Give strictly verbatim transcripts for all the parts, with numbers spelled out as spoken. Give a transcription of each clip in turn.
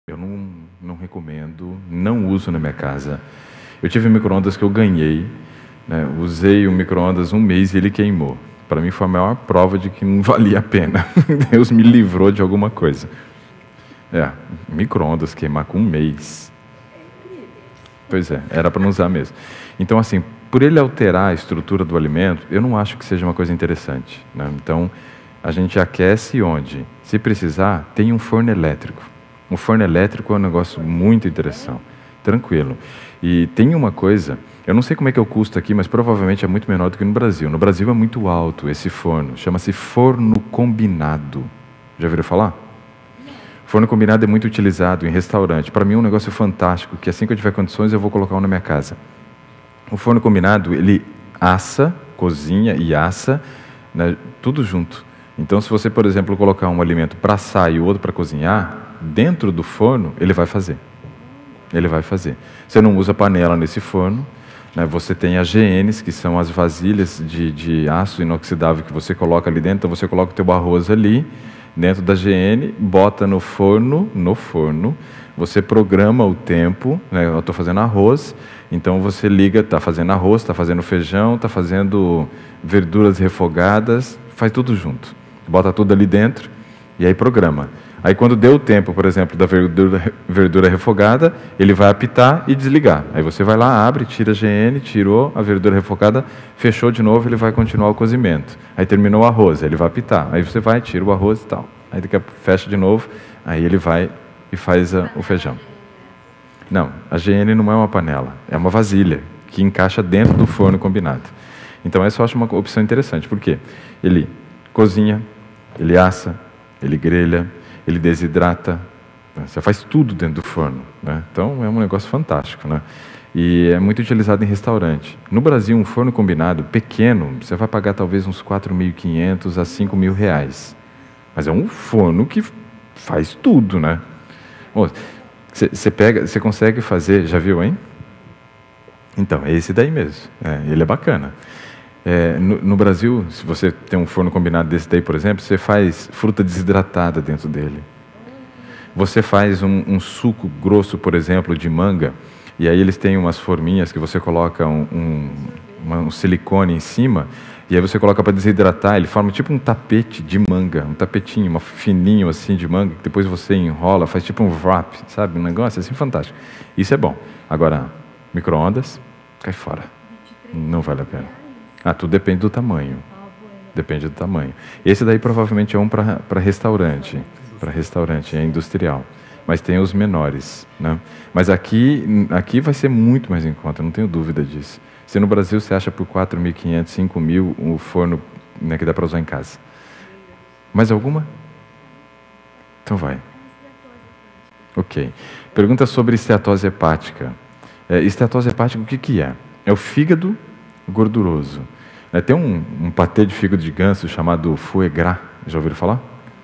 Eu não, não recomendo, não uso na minha casa. Eu tive um micro-ondas que eu ganhei, né? Usei o micro-ondas um mês e ele queimou. Para mim foi a maior prova de que não valia a pena. Deus me livrou de alguma coisa. É, micro-ondas queimar com um mês. Pois é, era para não usar mesmo. Então, assim, por ele alterar a estrutura do alimento, eu não acho que seja uma coisa interessante, né? Então, a gente aquece onde? Se precisar, tem um forno elétrico. Um forno elétrico é um negócio muito interessante, tranquilo. E tem uma coisa, eu não sei como é que é o custo aqui, mas provavelmente é muito menor do que no Brasil. No Brasil é muito alto esse forno, chama-se forno combinado. Já ouviram falar? Forno combinado é muito utilizado em restaurante. Para mim é um negócio fantástico, que assim que eu tiver condições eu vou colocar um na minha casa. O forno combinado, ele assa, cozinha e assa, né, tudo junto. Então, se você, por exemplo, colocar um alimento para assar e o outro para cozinhar, dentro do forno, ele vai fazer. Ele vai fazer. Você não usa panela nesse forno, né? Você tem as G Ns, que são as vasilhas de, de aço inoxidável que você coloca ali dentro. Então, você coloca o teu arroz ali, dentro da G N, bota no forno, no forno, você programa o tempo, né? Eu estou fazendo arroz, então você liga, está fazendo arroz, está fazendo feijão, está fazendo verduras refogadas, faz tudo junto. Bota tudo ali dentro e aí programa. Aí quando deu o tempo, por exemplo, da verdura, verdura refogada, ele vai apitar e desligar. Aí você vai lá, abre, tira a G N, tirou a verdura refogada, fechou de novo, ele vai continuar o cozimento. Aí terminou o arroz, aí ele vai apitar. Aí você vai, tira o arroz e tal. Aí daqui a pouco fecha de novo, aí ele vai e faz a, o feijão. Não, a G N não é uma panela, é uma vasilha que encaixa dentro do forno combinado. Então essa eu acho uma opção interessante, porque ele cozinha, ele assa, ele grelha, ele desidrata, né? Você faz tudo dentro do forno, né? Então é um negócio fantástico, né? E é muito utilizado em restaurante. No Brasil, um forno combinado pequeno, você vai pagar talvez uns quatro mil e quinhentos a cinco mil reais. Mas é um forno que faz tudo, né? Você pega, você consegue fazer, já viu, hein? Então, é esse daí mesmo, é, ele é bacana. É, no, no Brasil, se você tem um forno combinado desse daí, por exemplo, você faz fruta desidratada dentro dele. Você faz um, um suco grosso, por exemplo, de manga, e aí eles têm umas forminhas que você coloca um, um, uma, um silicone em cima, e aí você coloca para desidratar, ele forma tipo um tapete de manga, um tapetinho, um fininho assim de manga, que depois você enrola, faz tipo um wrap, sabe? Um negócio assim fantástico. Isso é bom. Agora, micro-ondas, cai fora. Não vale a pena. Ah, tudo depende do tamanho. Depende do tamanho. Esse daí provavelmente é um para restaurante, para restaurante, é industrial. Mas tem os menores, né? Mas aqui, aqui vai ser muito mais em conta, não tenho dúvida disso. Se no Brasil você acha por quatro mil e quinhentos, cinco mil o forno, né, que dá para usar em casa. Mais alguma? Então vai. Ok. Pergunta sobre esteatose hepática. É, esteatose hepática, o que, que é? É o fígado gorduroso. É, tem um, um patê de fígado de ganso chamado foie gras. Já ouviram falar?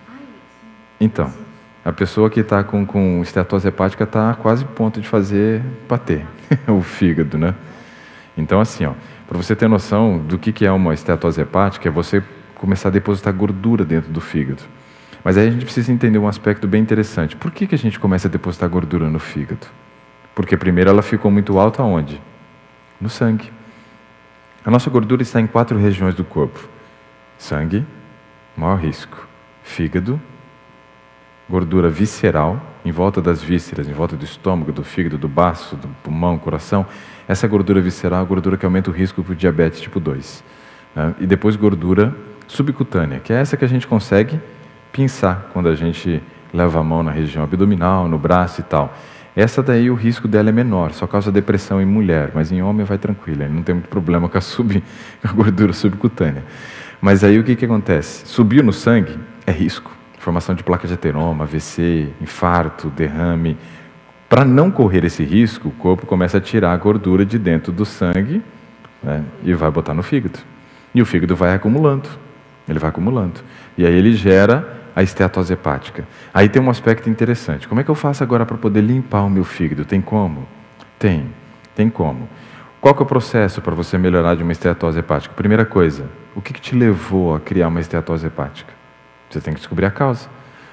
Então, a pessoa que está com, com esteatose hepática está quase a ponto de fazer patê, o fígado, né? Então, assim, ó, para você ter noção do que, que é uma esteatose hepática, é você começar a depositar gordura dentro do fígado. Mas aí a gente precisa entender um aspecto bem interessante. Por que, que a gente começa a depositar gordura no fígado? Porque primeiro ela ficou muito alta onde? No sangue. A nossa gordura está em quatro regiões do corpo. Sangue, maior risco. Fígado, gordura visceral, em volta das vísceras, em volta do estômago, do fígado, do baço, do pulmão, coração. Essa gordura visceral é a gordura que aumenta o risco para o diabetes tipo dois. Né? E depois gordura subcutânea, que é essa que a gente consegue pinçar quando a gente leva a mão na região abdominal, no braço e tal. Essa daí o risco dela é menor, só causa depressão em mulher, mas em homem vai tranquilo, não tem muito problema com a, sub, com a gordura subcutânea. Mas aí o que, que acontece? Subiu no sangue, é risco. Formação de placa de ateroma, A V C, infarto, derrame. Para não correr esse risco, o corpo começa a tirar a gordura de dentro do sangue, né, e vai botar no fígado. E o fígado vai acumulando, ele vai acumulando. E aí ele gera a esteatose hepática. Aí tem um aspecto interessante. Como é que eu faço agora para poder limpar o meu fígado? Tem como? Tem, tem como. Qual que é o processo para você melhorar de uma esteatose hepática? Primeira coisa, o que, que te levou a criar uma esteatose hepática? Você tem que descobrir a causa.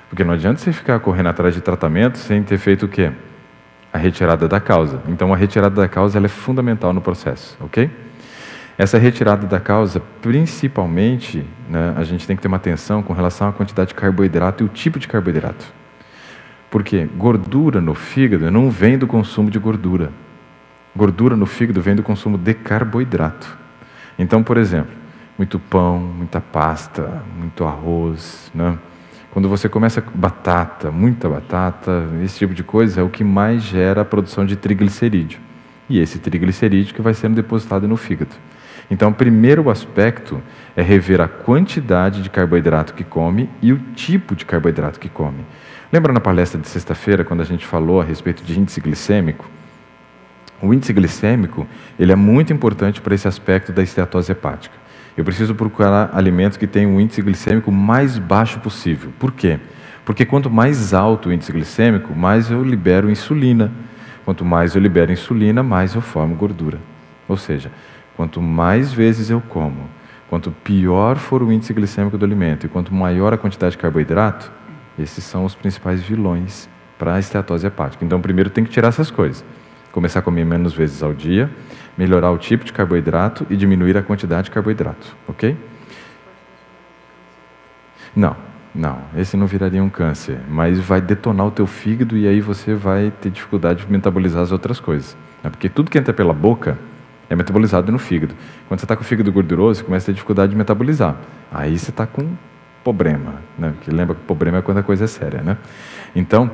Porque não adianta você ficar correndo atrás de tratamento sem ter feito o quê? A retirada da causa. Então, a retirada da causa ela é fundamental no processo, ok? Essa retirada da causa, principalmente, né, a gente tem que ter uma atenção com relação à quantidade de carboidrato e o tipo de carboidrato. Porque gordura no fígado não vem do consumo de gordura. Gordura no fígado vem do consumo de carboidrato. Então, por exemplo, muito pão, muita pasta, muito arroz, né? Quando você começa batata, muita batata, esse tipo de coisa é o que mais gera a produção de triglicerídeo. E esse triglicerídeo que vai sendo depositado no fígado. Então, o primeiro aspecto é rever a quantidade de carboidrato que come e o tipo de carboidrato que come. Lembra na palestra de sexta-feira, quando a gente falou a respeito de índice glicêmico? O índice glicêmico ele é muito importante para esse aspecto da esteatose hepática. Eu preciso procurar alimentos que tenham o índice glicêmico mais baixo possível. Por quê? Porque quanto mais alto o índice glicêmico, mais eu libero insulina. Quanto mais eu libero insulina, mais eu formo gordura. Ou seja, quanto mais vezes eu como, quanto pior for o índice glicêmico do alimento e quanto maior a quantidade de carboidrato, esses são os principais vilões para a esteatose hepática. Então, primeiro tem que tirar essas coisas. Começar a comer menos vezes ao dia, melhorar o tipo de carboidrato e diminuir a quantidade de carboidrato, ok? Não, não, esse não viraria um câncer, mas vai detonar o teu fígado e aí você vai ter dificuldade de metabolizar as outras coisas. Né? Porque tudo que entra pela boca é metabolizado no fígado. Quando você está com o fígado gorduroso, você começa a ter dificuldade de metabolizar. Aí você está com problema, né? Porque lembra que o problema é quando a coisa é séria, né? Então,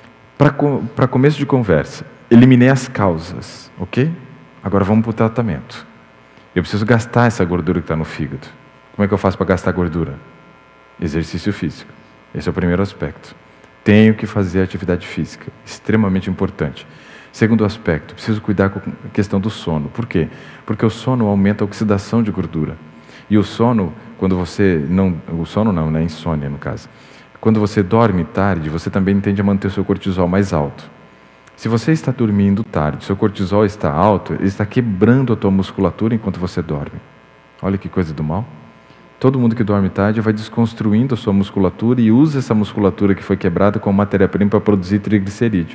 para começo de conversa, eliminei as causas, ok? Agora vamos para o tratamento. Eu preciso gastar essa gordura que está no fígado. Como é que eu faço para gastar gordura? Exercício físico. Esse é o primeiro aspecto. Tenho que fazer atividade física, extremamente importante. Segundo aspecto, preciso cuidar com a questão do sono. Por quê? Porque o sono aumenta a oxidação de gordura. E o sono, quando você não... O sono não, né? Insônia, no caso. Quando você dorme tarde, você também tende a manter o seu cortisol mais alto. Se você está dormindo tarde, seu cortisol está alto, ele está quebrando a tua musculatura enquanto você dorme. Olha que coisa do mal. Todo mundo que dorme tarde vai desconstruindo a sua musculatura e usa essa musculatura que foi quebrada como matéria-prima para produzir triglicerídeo.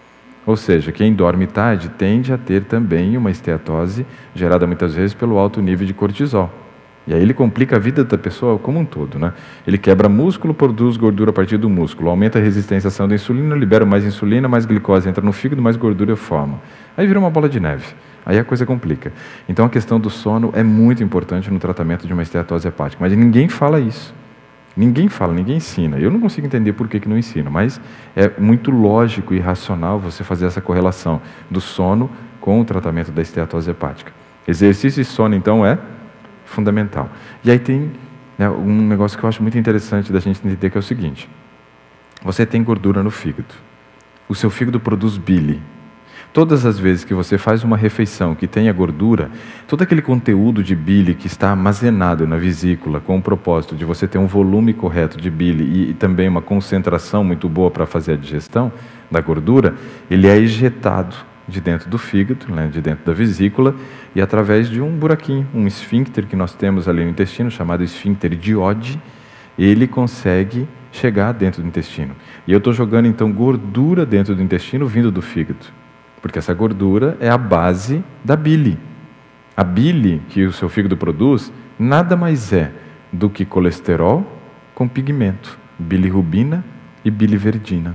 Ou seja, quem dorme tarde tende a ter também uma esteatose gerada muitas vezes pelo alto nível de cortisol. E aí ele complica a vida da pessoa como um todo, né? Ele quebra músculo, produz gordura a partir do músculo, aumenta a resistência à ação da insulina, libera mais insulina, mais glicose entra no fígado, mais gordura forma. Aí vira uma bola de neve. Aí a coisa complica. Então a questão do sono é muito importante no tratamento de uma esteatose hepática, mas ninguém fala isso. Ninguém fala, ninguém ensina. Eu não consigo entender por que que não ensina, mas é muito lógico e racional você fazer essa correlação do sono com o tratamento da esteatose hepática. Exercício e sono, então, é fundamental. E aí tem, né, um negócio que eu acho muito interessante da gente entender, que é o seguinte: você tem gordura no fígado, o seu fígado produz bile. Todas as vezes que você faz uma refeição que tenha gordura, todo aquele conteúdo de bile que está armazenado na vesícula com o propósito de você ter um volume correto de bile e, e também uma concentração muito boa para fazer a digestão da gordura, ele é ejetado de dentro do fígado, né, de dentro da vesícula, e através de um buraquinho, um esfíncter que nós temos ali no intestino, chamado esfíncter de Oddi, ele consegue chegar dentro do intestino. E eu estou jogando então gordura dentro do intestino vindo do fígado, porque essa gordura é a base da bile. A bile que o seu fígado produz nada mais é do que colesterol com pigmento, bilirrubina e biliverdina.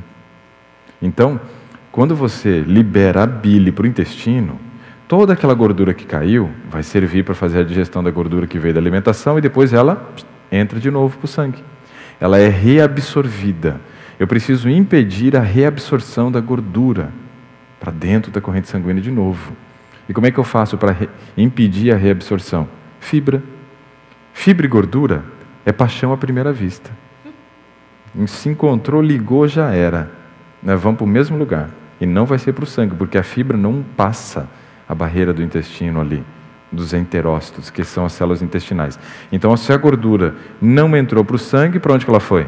Então, quando você libera a bile para o intestino, toda aquela gordura que caiu vai servir para fazer a digestão da gordura que veio da alimentação e depois ela entra de novo para o sangue. Ela é reabsorvida. Eu preciso impedir a reabsorção da gordura para dentro da corrente sanguínea de novo. E como é que eu faço para impedir a reabsorção? Fibra. Fibra e gordura é paixão à primeira vista. Se encontrou, ligou, já era. Nós vamos para o mesmo lugar. E não vai ser para o sangue, porque a fibra não passa a barreira do intestino ali, dos enterócitos, que são as células intestinais. Então, se a gordura não entrou para o sangue, para onde que ela foi?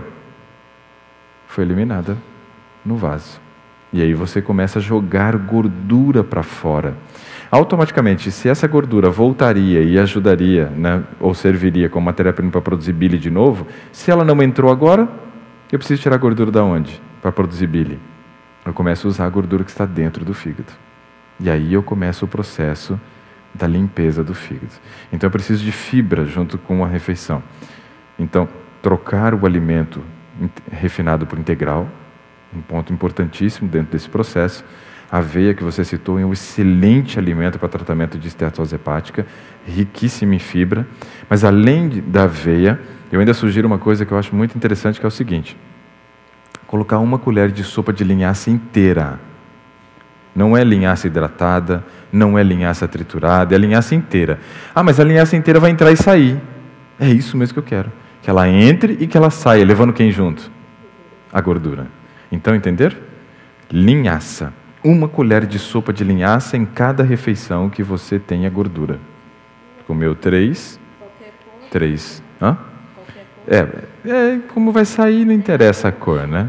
Foi eliminada no vaso. E aí você começa a jogar gordura para fora. Automaticamente, se essa gordura voltaria e ajudaria, né, ou serviria como matéria-prima para produzir bile de novo, se ela não entrou agora, Eu preciso tirar a gordura da onde? Para produzir bile. Eu começo a usar a gordura que está dentro do fígado. E aí eu começo o processo da limpeza do fígado. Então eu preciso de fibra junto com a refeição. Então, trocar o alimento refinado por integral, um ponto importantíssimo dentro desse processo. A aveia que você citou é um excelente alimento para tratamento de esteatose hepática, riquíssimo em fibra. Mas além da aveia, eu ainda sugiro uma coisa que eu acho muito interessante, que é o seguinte: colocar uma colher de sopa de linhaça inteira. Não é linhaça hidratada, não é linhaça triturada, é linhaça inteira. Ah, mas a linhaça inteira vai entrar e sair. É isso mesmo que eu quero. Que ela entre e que ela saia, levando quem junto? A gordura. Então, entender? Linhaça. Uma colher de sopa de linhaça em cada refeição que você tenha gordura. Comeu três? Três. Hã? É, é, como vai sair não interessa a cor, né?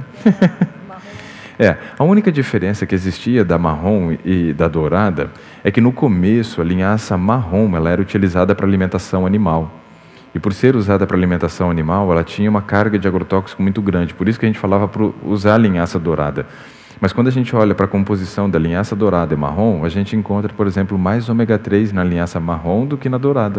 É, a única diferença que existia da marrom e da dourada é que no começo a linhaça marrom ela era utilizada para alimentação animal. E por ser usada para alimentação animal, ela tinha uma carga de agrotóxico muito grande. Por isso que a gente falava para usar a linhaça dourada. Mas quando a gente olha para a composição da linhaça dourada e marrom, a gente encontra, por exemplo, mais ômega três na linhaça marrom do que na dourada.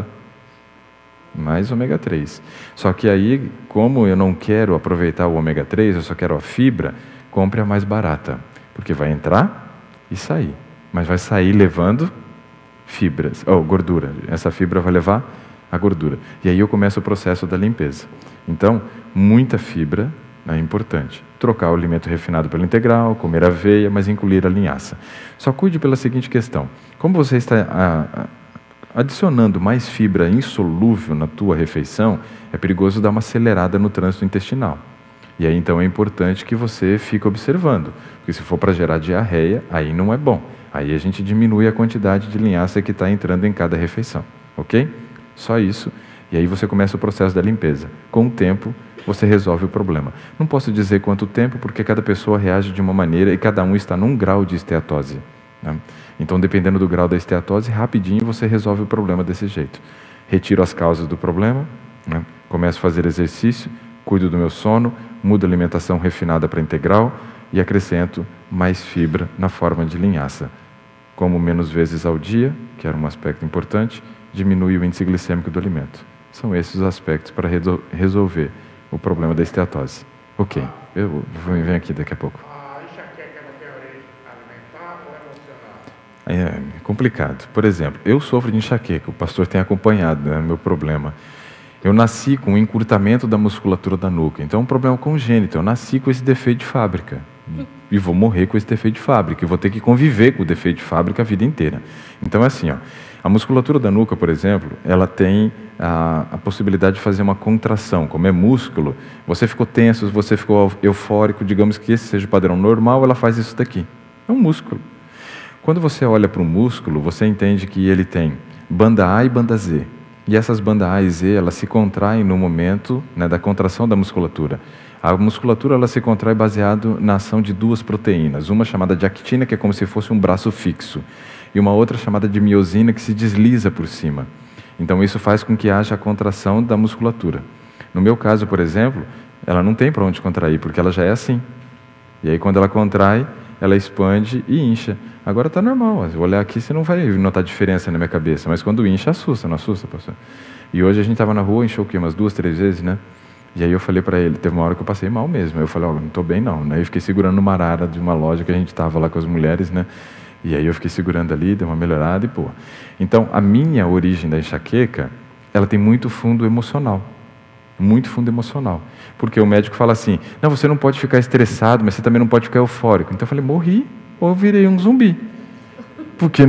Mais ômega três. Só que aí, como eu não quero aproveitar o ômega três, eu só quero a fibra, compre a mais barata. Porque vai entrar e sair. Mas vai sair levando fibras, ou gordura. Essa fibra vai levar a gordura. E aí eu começo o processo da limpeza. Então, muita fibra é importante. Trocar o alimento refinado pelo integral, comer aveia, mas incluir a linhaça. Só cuide pela seguinte questão: como você está a, a, adicionando mais fibra insolúvel na tua refeição, é perigoso dar uma acelerada no trânsito intestinal. E aí então é importante que você fique observando, porque se for para gerar diarreia, aí não é bom. Aí a gente diminui a quantidade de linhaça que está entrando em cada refeição, ok? Só isso. E aí você começa o processo da limpeza. Com o tempo, você resolve o problema. Não posso dizer quanto tempo, porque cada pessoa reage de uma maneira e cada um está num grau de esteatose, né? Então, dependendo do grau da esteatose, rapidinho você resolve o problema desse jeito. Retiro as causas do problema, né? Começo a fazer exercício, cuido do meu sono, mudo a alimentação refinada para integral e acrescento mais fibra na forma de linhaça. Como menos vezes ao dia, que era um aspecto importante, diminui o índice glicêmico do alimento. São esses os aspectos para resolver o problema da esteatose. Ok, eu venho aqui daqui a pouco. A enxaqueca ela tem origem alimentar ou emocional? É complicado. Por exemplo, eu sofro de enxaqueca, o pastor tem acompanhado, né, meu problema. Eu nasci com um encurtamento da musculatura da nuca, então é um problema congênito. Eu nasci com esse defeito de fábrica e vou morrer com esse defeito de fábrica. E vou ter que conviver com o defeito de fábrica a vida inteira. Então é assim, ó, a musculatura da nuca, por exemplo, ela tem a, a possibilidade de fazer uma contração. Como é músculo, você ficou tenso, você ficou eufórico, digamos que esse seja o padrão normal, ela faz isso daqui. É um músculo. Quando você olha para o músculo, você entende que ele tem banda A e banda Z. E essas bandas A e Z, elas se contraem no momento, né, da contração da musculatura. A musculatura ela se contrai baseado na ação de duas proteínas. Uma chamada de actina, que é como se fosse um braço fixo. E uma outra chamada de miosina, que se desliza por cima. Então isso faz com que haja a contração da musculatura. No meu caso, por exemplo, ela não tem para onde contrair, porque ela já é assim. E aí quando ela contrai, ela expande e incha. Agora está normal, se olhar aqui você não vai notar diferença na minha cabeça, mas quando incha, assusta, não assusta, pastor? E hoje a gente estava na rua, inchou o quê? Umas duas, três vezes, né? E aí eu falei para ele, teve uma hora que eu passei mal mesmo, aí eu falei, ó, oh, não estou bem não, né? Eu fiquei segurando uma arara de uma loja que a gente estava lá com as mulheres, né? E aí eu fiquei segurando ali, deu uma melhorada e pô. Então, a minha origem da enxaqueca, ela tem muito fundo emocional. Muito fundo emocional. Porque o médico fala assim, não, você não pode ficar estressado, mas você também não pode ficar eufórico. Então eu falei, morri ou eu virei um zumbi. Porque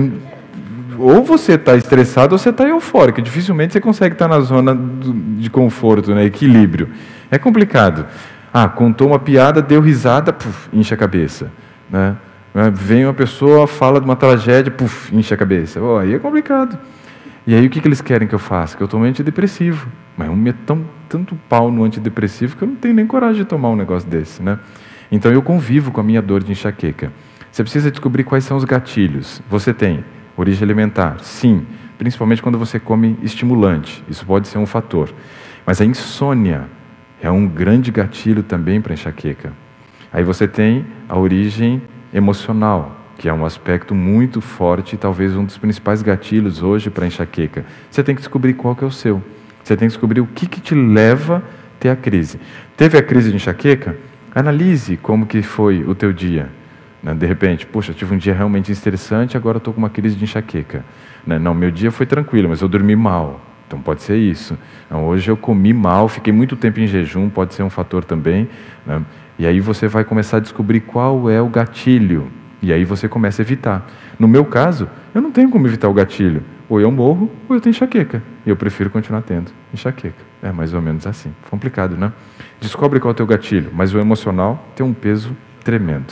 ou você está estressado ou você está eufórico. Dificilmente você consegue estar na zona de conforto, né? Equilíbrio. É complicado. Ah, contou uma piada, deu risada, puf, incha a cabeça, né? Vem uma pessoa, fala de uma tragédia, puf, incha a cabeça. Oh, aí é complicado. E aí o que, que eles querem que eu faça? Que eu tome antidepressivo. Mas eu meto tão, tanto pau no antidepressivo que eu não tenho nem coragem de tomar um negócio desse, né? Então eu convivo com a minha dor de enxaqueca. Você precisa descobrir quais são os gatilhos. Você tem origem alimentar? Sim. Principalmente quando você come estimulante. Isso pode ser um fator. Mas a insônia É um grande gatilho também para enxaqueca. Aí você tem a origem emocional, que é um aspecto muito forte e talvez um dos principais gatilhos hoje para enxaqueca. Você tem que descobrir qual que é o seu. Você tem que descobrir o que, que te leva a ter a crise. Teve a crise de enxaqueca? Analise como que foi o teu dia. De repente, poxa, tive um dia realmente estressante, agora estou com uma crise de enxaqueca. Não, meu dia foi tranquilo, mas eu dormi mal. Então pode ser isso. Não, hoje eu comi mal, fiquei muito tempo em jejum, pode ser um fator também. Né? E aí você vai começar a descobrir qual é o gatilho. E aí você começa a evitar. No meu caso, eu não tenho como evitar o gatilho. Ou eu morro, ou eu tenho enxaqueca. E eu prefiro continuar tendo enxaqueca. É mais ou menos assim. Complicado, né? Descobre qual é o teu gatilho, mas o emocional tem um peso tremendo.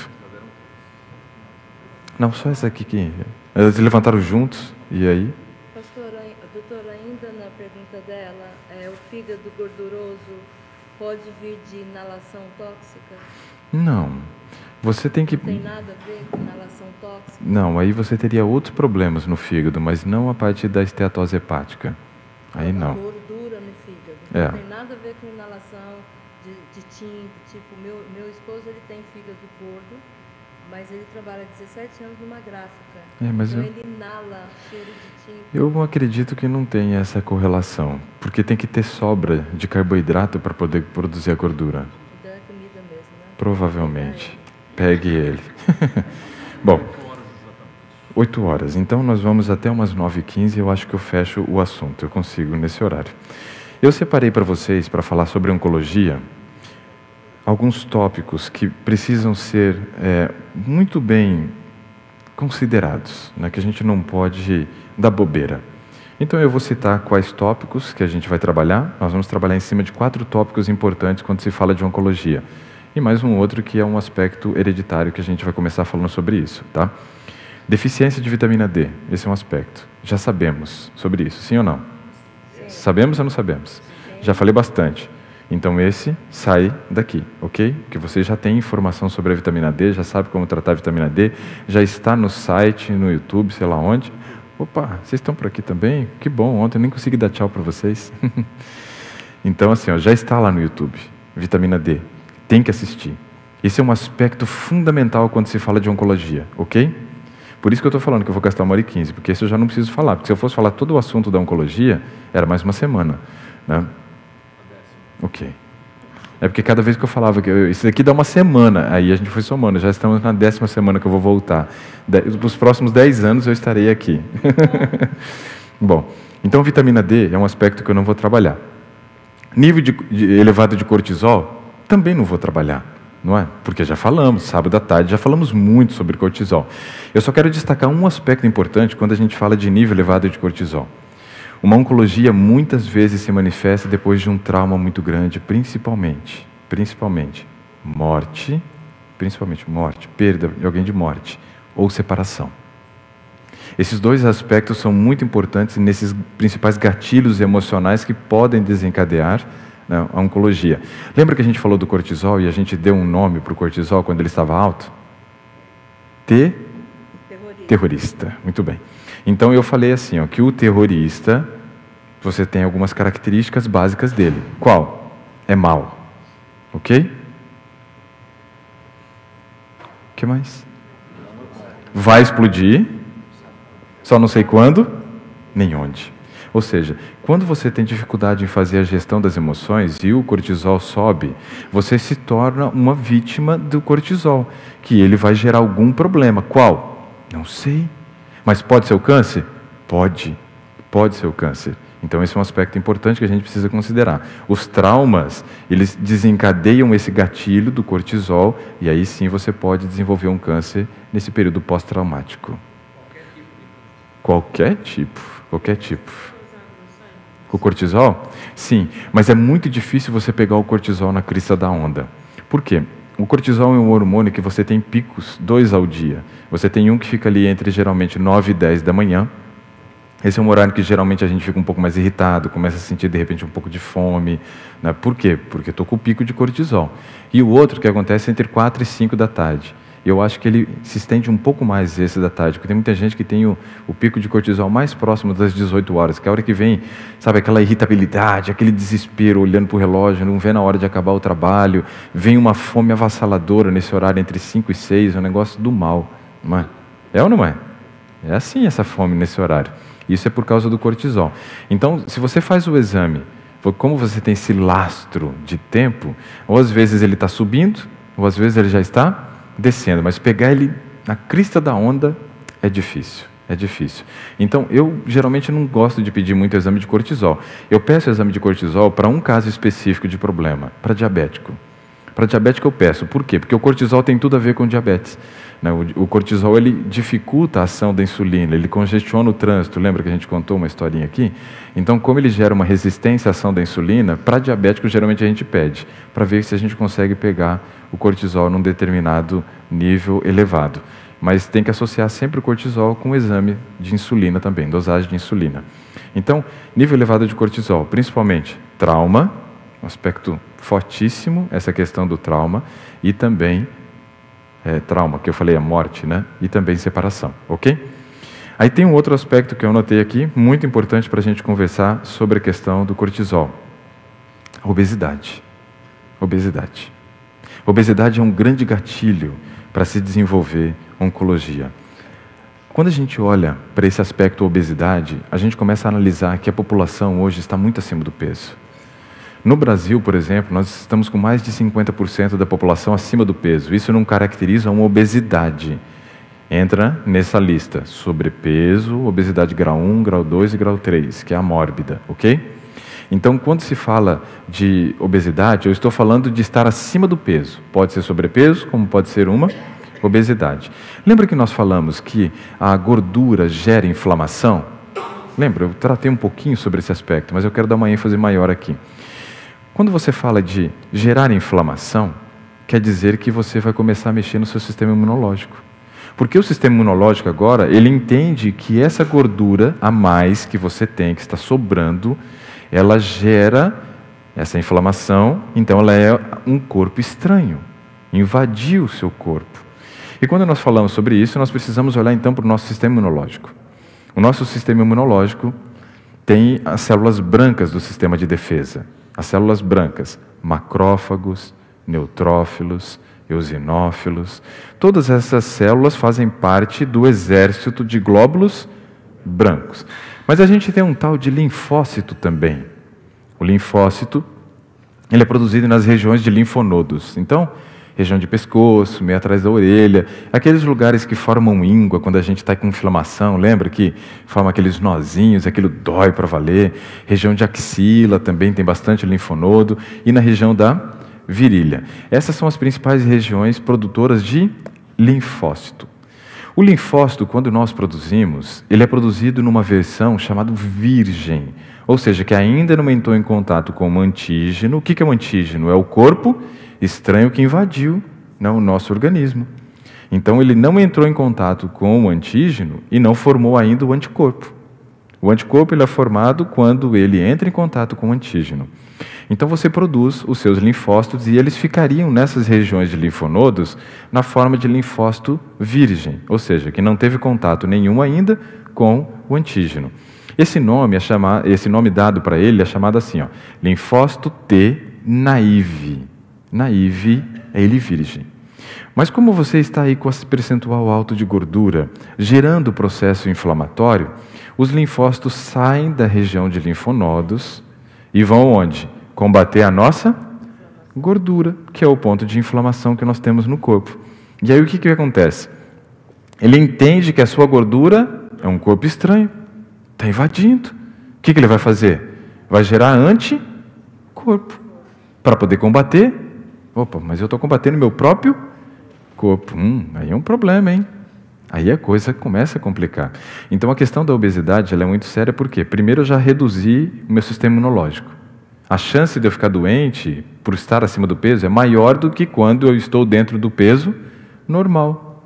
Não, só essa aqui que... Eles levantaram juntos, e aí... Pastora, a doutora, ainda na pergunta dela, é, o fígado gorduroso pode vir de inalação tóxica? Não. Você tem que... Não tem nada a ver com inalação tóxica? Não, aí você teria outros problemas no fígado, mas não a parte da esteatose hepática. Aí não. A gordura no fígado. É. Não tem nada a ver com inalação de, de tinta. Tipo, meu, meu esposo, ele tem fígado gordo, mas ele trabalha dezessete anos numa gráfica. É, mas então eu... ele inala cheiro de tinta. Eu acredito que não tem essa correlação, porque tem que ter sobra de carboidrato para poder produzir a gordura. Então é comida mesmo, né? Provavelmente. Pegue ele. Bom, oito horas. Então nós vamos até umas nove e quinze, eu acho que eu fecho o assunto, eu consigo nesse horário. Eu separei para vocês, para falar sobre oncologia, alguns tópicos que precisam ser é, muito bem considerados, né, que a gente não pode dar bobeira. Então eu vou citar quais tópicos que a gente vai trabalhar. Nós vamos trabalhar em cima de quatro tópicos importantes quando se fala de oncologia. E mais um outro que é um aspecto hereditário que a gente vai começar falando sobre isso, tá? Deficiência de vitamina D, esse é um aspecto. Já sabemos sobre isso, sim ou não? Sim. Sabemos ou não sabemos? Sim. Já falei bastante. Então esse sai daqui, ok? Que você já tem informação sobre a vitamina D, já sabe como tratar a vitamina D, já está no site, no YouTube, sei lá onde. Opa, vocês estão por aqui também? Que bom, ontem eu nem consegui dar tchau para vocês. Então assim, ó, já está lá no YouTube, vitamina D. Tem que assistir. Esse é um aspecto fundamental quando se fala de oncologia, ok? Por isso que eu estou falando que eu vou gastar uma hora e quinze, porque esse eu já não preciso falar, porque se eu fosse falar todo o assunto da oncologia, era mais uma semana, né? Ok. É porque cada vez que eu falava que eu, isso daqui dá uma semana, aí a gente foi somando, já estamos na décima semana que eu vou voltar. Nos próximos dez anos eu estarei aqui. Bom, então vitamina D é um aspecto que eu não vou trabalhar. Nível de, de, elevado de cortisol, também não vou trabalhar, não é? Porque já falamos, sábado à tarde, já falamos muito sobre cortisol. Eu só quero destacar um aspecto importante quando a gente fala de nível elevado de cortisol. Uma oncologia muitas vezes se manifesta depois de um trauma muito grande, principalmente, principalmente, morte, principalmente morte, perda de alguém de morte, ou separação. Esses dois aspectos são muito importantes nesses principais gatilhos emocionais que podem desencadear, né, a oncologia. Lembra que a gente falou do cortisol e a gente deu um nome para o cortisol quando ele estava alto? T? Terrorista. Terrorista. Muito bem. Então eu falei assim, ó, que o terrorista, você tem algumas características básicas dele. Qual? É mau. Ok? O que mais? Vai explodir. Só não sei quando, nem onde. Ou seja, quando você tem dificuldade em fazer a gestão das emoções e o cortisol sobe, você se torna uma vítima do cortisol, que ele vai gerar algum problema. Qual? Não sei. Mas pode ser o câncer? Pode. Pode ser o câncer. Então esse é um aspecto importante que a gente precisa considerar. Os traumas, eles desencadeiam esse gatilho do cortisol e aí sim você pode desenvolver um câncer nesse período pós-traumático. Qualquer tipo. Qualquer tipo. O cortisol? Sim, mas é muito difícil você pegar o cortisol na crista da onda. Por quê? O cortisol é um hormônio que você tem picos, dois ao dia. Você tem um que fica ali entre geralmente nove e dez da manhã. Esse é um horário que geralmente a gente fica um pouco mais irritado, começa a sentir de repente um pouco de fome. Né? Por quê? Porque estou com o pico de cortisol. E o outro que acontece entre quatro e cinco da tarde. eu acho que ele se estende um pouco mais esse da tarde, porque tem muita gente que tem o, o pico de cortisol mais próximo das dezoito horas, que é a hora que vem, sabe, aquela irritabilidade, aquele desespero, olhando para o relógio, não vê na hora de acabar o trabalho, vem uma fome avassaladora nesse horário entre cinco e seis, é um negócio do mal, não é? É ou não é? É assim essa fome nesse horário. Isso é por causa do cortisol. Então, se você faz o exame, como você tem esse lastro de tempo, ou às vezes ele está subindo, ou às vezes ele já está descendo, mas pegar ele na crista da onda é difícil, é difícil. Então, eu geralmente não gosto de pedir muito exame de cortisol. Eu peço exame de cortisol para um caso específico de problema, para diabético. Para diabético eu peço, por quê? Porque o cortisol tem tudo a ver com diabetes. O cortisol, ele dificulta a ação da insulina, ele congestiona o trânsito, lembra que a gente contou uma historinha aqui? Então, como ele gera uma resistência à ação da insulina, para diabético geralmente a gente pede, para ver se a gente consegue pegar o cortisol num determinado nível elevado. Mas tem que associar sempre o cortisol com o exame de insulina também, dosagem de insulina. Então, nível elevado de cortisol, principalmente trauma, um aspecto fortíssimo, essa questão do trauma, e também É, trauma, que eu falei, a morte, né? E também separação, ok? Aí tem um outro aspecto que eu anotei aqui, muito importante para a gente conversar sobre a questão do cortisol. Obesidade. Obesidade. Obesidade é um grande gatilho para se desenvolver oncologia. Quando a gente olha para esse aspecto obesidade, a gente começa a analisar que a população hoje está muito acima do peso. No Brasil, por exemplo, nós estamos com mais de cinquenta por cento da população acima do peso. Isso não caracteriza uma obesidade. Entra nessa lista: sobrepeso, obesidade grau um, grau dois e grau três, que é a mórbida, ok? Então, quando se fala de obesidade, eu estou falando de estar acima do peso. Pode ser sobrepeso, como pode ser uma obesidade. Lembra que nós falamos que a gordura gera inflamação? Lembra, eu tratei um pouquinho sobre esse aspecto, mas eu quero dar uma ênfase maior aqui. Quando você fala de gerar inflamação, quer dizer que você vai começar a mexer no seu sistema imunológico. Porque o sistema imunológico agora, ele entende que essa gordura a mais que você tem, que está sobrando, ela gera essa inflamação, então ela é um corpo estranho, invadiu o seu corpo. E quando nós falamos sobre isso, nós precisamos olhar então para o nosso sistema imunológico. O nosso sistema imunológico tem as células brancas do sistema de defesa. As células brancas, macrófagos, neutrófilos, eosinófilos, todas essas células fazem parte do exército de glóbulos brancos. Mas a gente tem um tal de linfócito também. O linfócito, ele é produzido nas regiões de linfonodos. Então, região de pescoço, meio atrás da orelha, aqueles lugares que formam íngua quando a gente está com inflamação, lembra que forma aqueles nozinhos, aquilo dói para valer. Região de axila também tem bastante linfonodo, e na região da virilha. Essas são as principais regiões produtoras de linfócito. O linfócito, quando nós produzimos, ele é produzido numa versão chamada virgem, ou seja, que ainda não entrou em contato com o antígeno. O que é o antígeno? É o corpo estranho que invadiu, não, o nosso organismo. Então, ele não entrou em contato com o antígeno e não formou ainda o anticorpo. O anticorpo ele é formado quando ele entra em contato com o antígeno. Então, você produz os seus linfócitos e eles ficariam nessas regiões de linfonodos na forma de linfócito virgem, ou seja, que não teve contato nenhum ainda com o antígeno. Esse nome, é chamado, esse nome dado para ele é chamado assim, ó, linfócito T naive. Naive é ele virgem. Mas como você está aí com esse percentual alto de gordura, gerando o processo inflamatório, os linfócitos saem da região de linfonodos e vão onde? Combater a nossa gordura, que é o ponto de inflamação que nós temos no corpo. E aí o que, que acontece? Ele entende que a sua gordura é um corpo estranho, está invadindo. O que, que ele vai fazer? Vai gerar anticorpo para poder combater. Opa, mas eu estou combatendo meu próprio corpo. Hum, aí é um problema, hein? Aí a coisa começa a complicar. Então a questão da obesidade ela é muito séria, porque primeiro eu já reduzi o meu sistema imunológico. A chance de eu ficar doente por estar acima do peso é maior do que quando eu estou dentro do peso normal.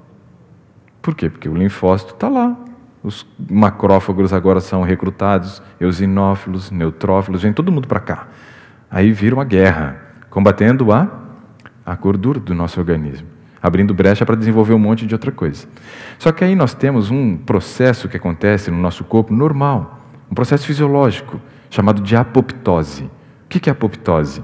Por quê? Porque o linfócito está lá. Os macrófagos agora são recrutados, eosinófilos, neutrófilos, vem todo mundo para cá. Aí vira uma guerra, combatendo a, a gordura do nosso organismo. abrindo brecha para desenvolver um monte de outra coisa. Só que aí nós temos um processo que acontece no nosso corpo normal, um processo fisiológico, chamado de apoptose. O que é apoptose?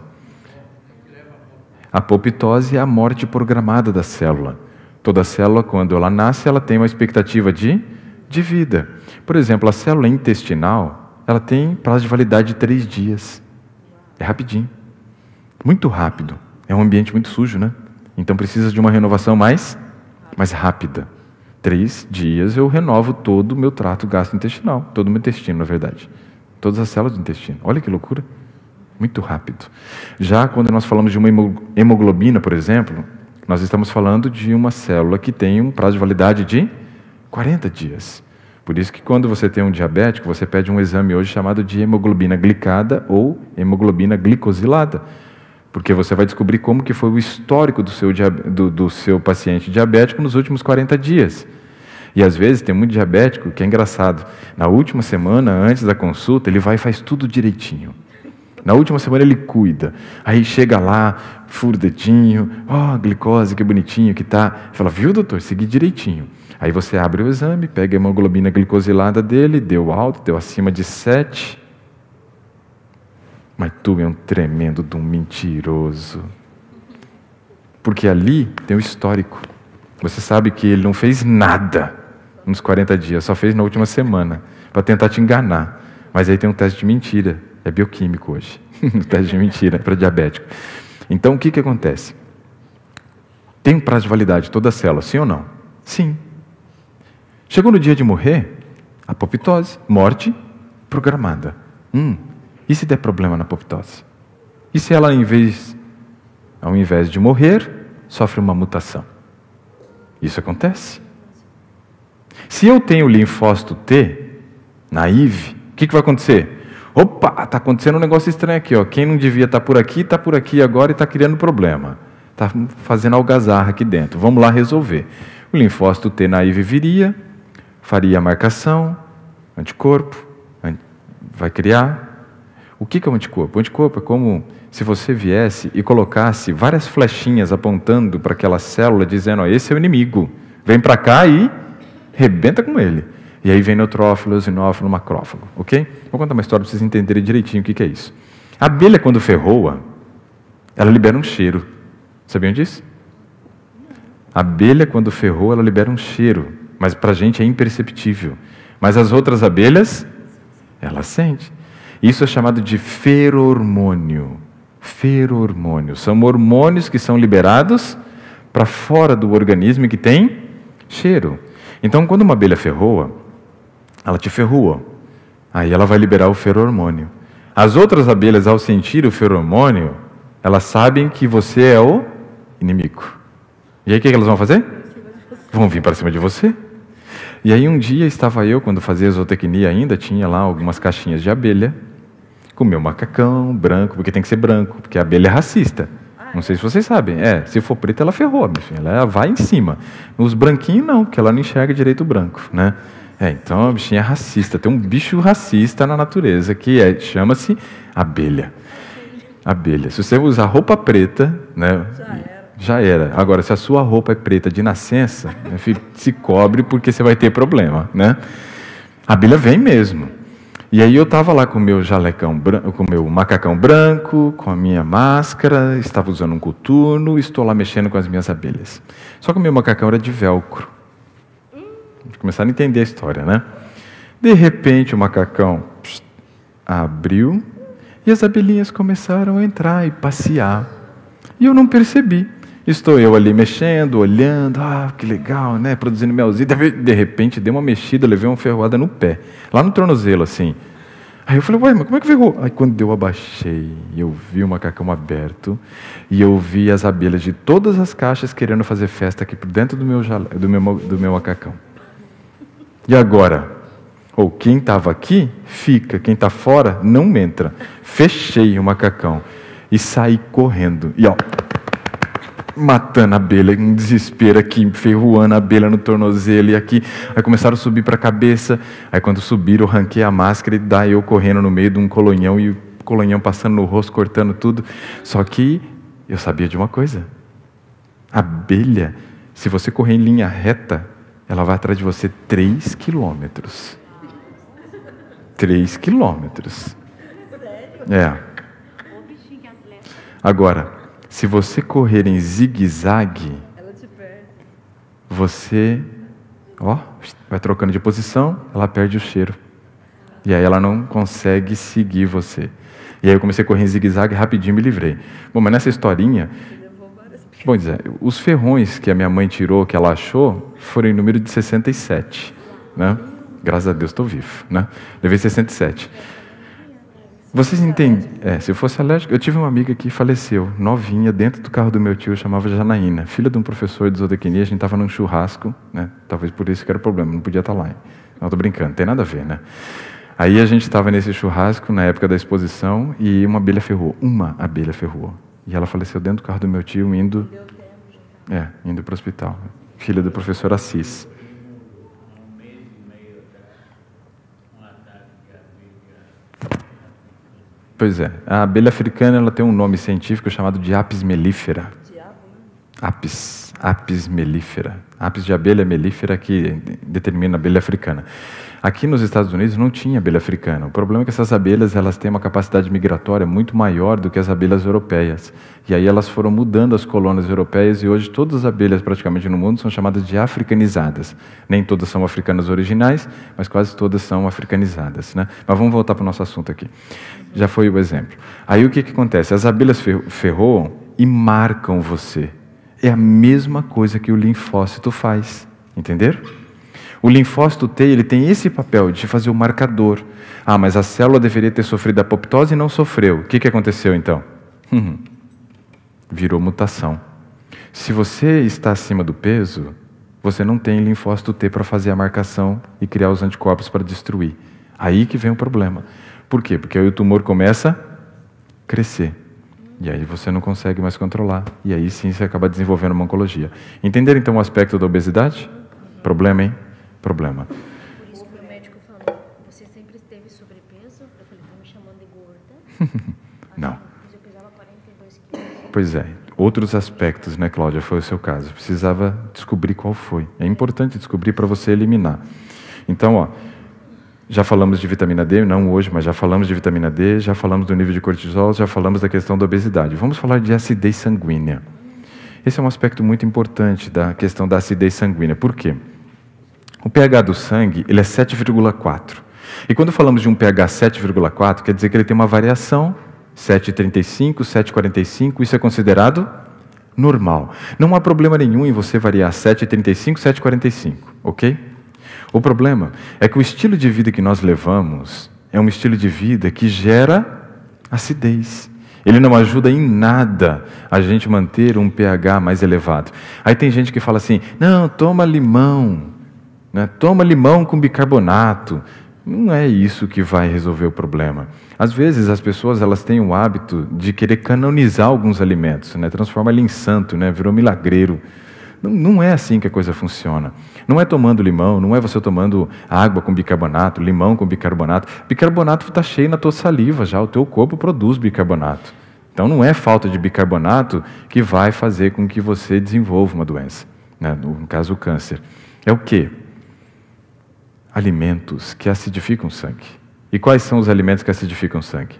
A apoptose é a morte programada da célula. Toda célula, quando ela nasce, ela tem uma expectativa de, de vida. Por exemplo, a célula intestinal, ela tem prazo de validade de três dias. É rapidinho. Muito rápido. É um ambiente muito sujo, né? Então precisa de uma renovação mais, mais rápida. Três dias eu renovo todo o meu trato gastrointestinal. Todo o meu intestino, na verdade. Todas as células do intestino. Olha que loucura. Muito rápido. Já quando nós falamos de uma hemoglobina, por exemplo, nós estamos falando de uma célula que tem um prazo de validade de quarenta dias. Por isso que quando você tem um diabético, você pede um exame hoje chamado de hemoglobina glicada ou hemoglobina glicosilada. Porque você vai descobrir como que foi o histórico do seu, do, do seu paciente diabético nos últimos quarenta dias. E às vezes tem muito diabético que é engraçado. Na última semana, antes da consulta, ele vai e faz tudo direitinho. Na última semana ele cuida. Aí chega lá, fura o dedinho, ó, oh, glicose, que bonitinho que tá. Fala, viu, doutor? Segui direitinho. Aí você abre o exame, pega a hemoglobina glicosilada dele, deu alto, deu acima de sete. Mas tu é um tremendo de um mentiroso. Porque ali tem o histórico. Você sabe que ele não fez nada nos quarenta dias, só fez na última semana, para tentar te enganar. Mas aí tem um teste de mentira. É bioquímico hoje. Um teste de mentira para diabético. Então, o que, que acontece? Tem um prazo de validade toda a célula, sim ou não? Sim. Chegou no dia de morrer, apoptose, morte programada. Hum, e se der problema na apoptose? E se ela, em vez, ao invés de morrer, sofre uma mutação? Isso acontece. Se eu tenho linfócito T, naive, o que, que vai acontecer? Opa, está acontecendo um negócio estranho aqui. Ó. Quem não devia estar por aqui, está por aqui agora e está criando problema. Está fazendo algazarra aqui dentro. Vamos lá resolver. O linfócito T naive viria, faria a marcação, anticorpo, vai criar. O que é o anticorpo? O anticorpo é como se você viesse e colocasse várias flechinhas apontando para aquela célula, dizendo, ó, esse é o inimigo. Vem para cá e rebenta com ele. E aí vem neutrófilo, eosinófilo, macrófago, ok? Vou contar uma história para vocês entenderem direitinho o que é isso. A abelha, quando ferroa, ela libera um cheiro. Sabiam disso? A abelha, quando ferroa, ela libera um cheiro. Mas para a gente é imperceptível. Mas as outras abelhas, elas sentem. Isso é chamado de ferormônio. Ferormônio. São hormônios que são liberados para fora do organismo e que tem cheiro. Então, quando uma abelha ferroa, ela te ferrua. Aí ela vai liberar o ferormônio. As outras abelhas, ao sentir o feromônio, elas sabem que você é o inimigo. E aí o que elas vão fazer? Vão vir para cima de você. E aí um dia estava eu, quando fazia zootecnia ainda, tinha lá algumas caixinhas de abelha, com meu macacão branco, porque tem que ser branco, porque a abelha é racista. Não sei se vocês sabem. É, se for preta, ela ferrou, ela vai em cima. Os branquinhos não, porque ela não enxerga direito o branco, né? É, então a bichinha é racista. Tem um bicho racista na natureza que é, chama-se abelha. Abelha. Se você usar roupa preta, né? Já era. Já era. Agora, se a sua roupa é preta de nascença, meu filho, se cobre porque você vai ter problema, né? A abelha vem mesmo. E aí eu estava lá com o meu jalecão branco, com o meu macacão branco, com a minha máscara, estava usando um coturno, estou lá mexendo com as minhas abelhas. Só que o meu macacão era de velcro. Começaram a entender a história, né? De repente o macacão pss, abriu e as abelhinhas começaram a entrar e passear. E eu não percebi. Estou eu ali mexendo, olhando, ah, que legal, né? Produzindo melzinho. De repente, dei uma mexida, levei uma ferroada no pé, lá no tornozelo, assim. Aí eu falei, ué, mas como é que ferrou? Aí quando eu abaixei, eu vi o macacão aberto e eu vi as abelhas de todas as caixas querendo fazer festa aqui por dentro do meu, do meu, do meu macacão. E agora? Ou quem estava aqui, fica. Quem está fora, não entra. Fechei o macacão e saí correndo. E ó, matando a abelha, em desespero aqui, ferroando a abelha no tornozelo e aqui. Aí começaram a subir para a cabeça. Aí quando subiram, eu ranquei a máscara e daí eu correndo no meio de um colonhão e o colonhão passando no rosto, cortando tudo. Só que eu sabia de uma coisa. A abelha, se você correr em linha reta, ela vai atrás de você três quilômetros. Três quilômetros. É. Agora, se você correr em zigue-zague, você, ó, vai trocando de posição, ela perde o cheiro. E aí ela não consegue seguir você. E aí eu comecei a correr em zigue-zague, rapidinho me livrei. Bom, mas nessa historinha, bom dizer, os ferrões que a minha mãe tirou, que ela achou, foram em número de sessenta e sete, né? Graças a Deus estou vivo, né? Levei sessenta e sete. Vocês entendem? É, se eu fosse alérgico, eu tive uma amiga que faleceu, novinha, dentro do carro do meu tio, chamava Janaína, filha de um professor de zootecnia. A gente estava num churrasco, né? Talvez por isso que era o problema, não podia estar lá. Não, estou brincando, não tem nada a ver, né? Aí a gente estava nesse churrasco, na época da exposição, e uma abelha ferrou, uma abelha ferrou. E ela faleceu dentro do carro do meu tio, indo, é, indo para o hospital. Filha do professor Assis. Pois é, a abelha africana ela tem um nome científico chamado de Apis mellifera. Apis, Apis mellifera. Apis de abelha melífera que determina a abelha africana. Aqui nos Estados Unidos não tinha abelha africana. O problema é que essas abelhas elas têm uma capacidade migratória muito maior do que as abelhas europeias. E aí elas foram mudando as colônias europeias e hoje todas as abelhas praticamente no mundo são chamadas de africanizadas. Nem todas são africanas originais, mas quase todas são africanizadas, né? Mas vamos voltar para o nosso assunto aqui. Já foi o exemplo. Aí o que, que acontece? As abelhas ferroam e marcam você. É a mesma coisa que o linfócito faz. Entenderam? O linfócito T ele tem esse papel de fazer o marcador. Ah, mas a célula deveria ter sofrido apoptose e não sofreu. O que, que aconteceu então? Hum, virou mutação. Se você está acima do peso, você não tem linfócito T para fazer a marcação e criar os anticorpos para destruir. Aí que vem o problema. Por quê? Porque aí o tumor começa a crescer. E aí você não consegue mais controlar. E aí sim você acaba desenvolvendo uma oncologia. Entenderam então o aspecto da obesidade? Problema, hein? Problema. Por isso que o médico falou, você sempre esteve sobrepeso? Eu falei, tá me chamando de gorda? Não. Eu pesava quarenta e dois quilos. Pois é. Outros aspectos, né, Cláudia? Foi o seu caso. Precisava descobrir qual foi. É importante descobrir para você eliminar. Então, ó, já falamos de vitamina D, não hoje, mas já falamos de vitamina D, já falamos do nível de cortisol, já falamos da questão da obesidade. Vamos falar de acidez sanguínea. Esse é um aspecto muito importante da questão da acidez sanguínea. Por quê? O pH do sangue ele é sete vírgula quatro. E quando falamos de um pH sete vírgula quatro, quer dizer que ele tem uma variação sete vírgula trinta e cinco, sete vírgula quarenta e cinco, isso é considerado normal. Não há problema nenhum em você variar sete vírgula trinta e cinco, sete vírgula quarenta e cinco, ok? O problema é que o estilo de vida que nós levamos é um estilo de vida que gera acidez. Ele não ajuda em nada a gente manter um pH mais elevado. Aí tem gente que fala assim, não, toma limão. Né? Toma limão com bicarbonato. Não é isso que vai resolver o problema. Às vezes as pessoas elas têm o hábito de querer canonizar alguns alimentos, né? Transforma ele em santo, né? Virou milagreiro. Não, não é assim que a coisa funciona. Não é tomando limão, não é você tomando água com bicarbonato, limão com bicarbonato. Bicarbonato está cheio na tua saliva já, o teu corpo produz bicarbonato. Então não é falta de bicarbonato que vai fazer com que você desenvolva uma doença, né? No caso o câncer. É o quê? Alimentos que acidificam o sangue. E quais são os alimentos que acidificam o sangue?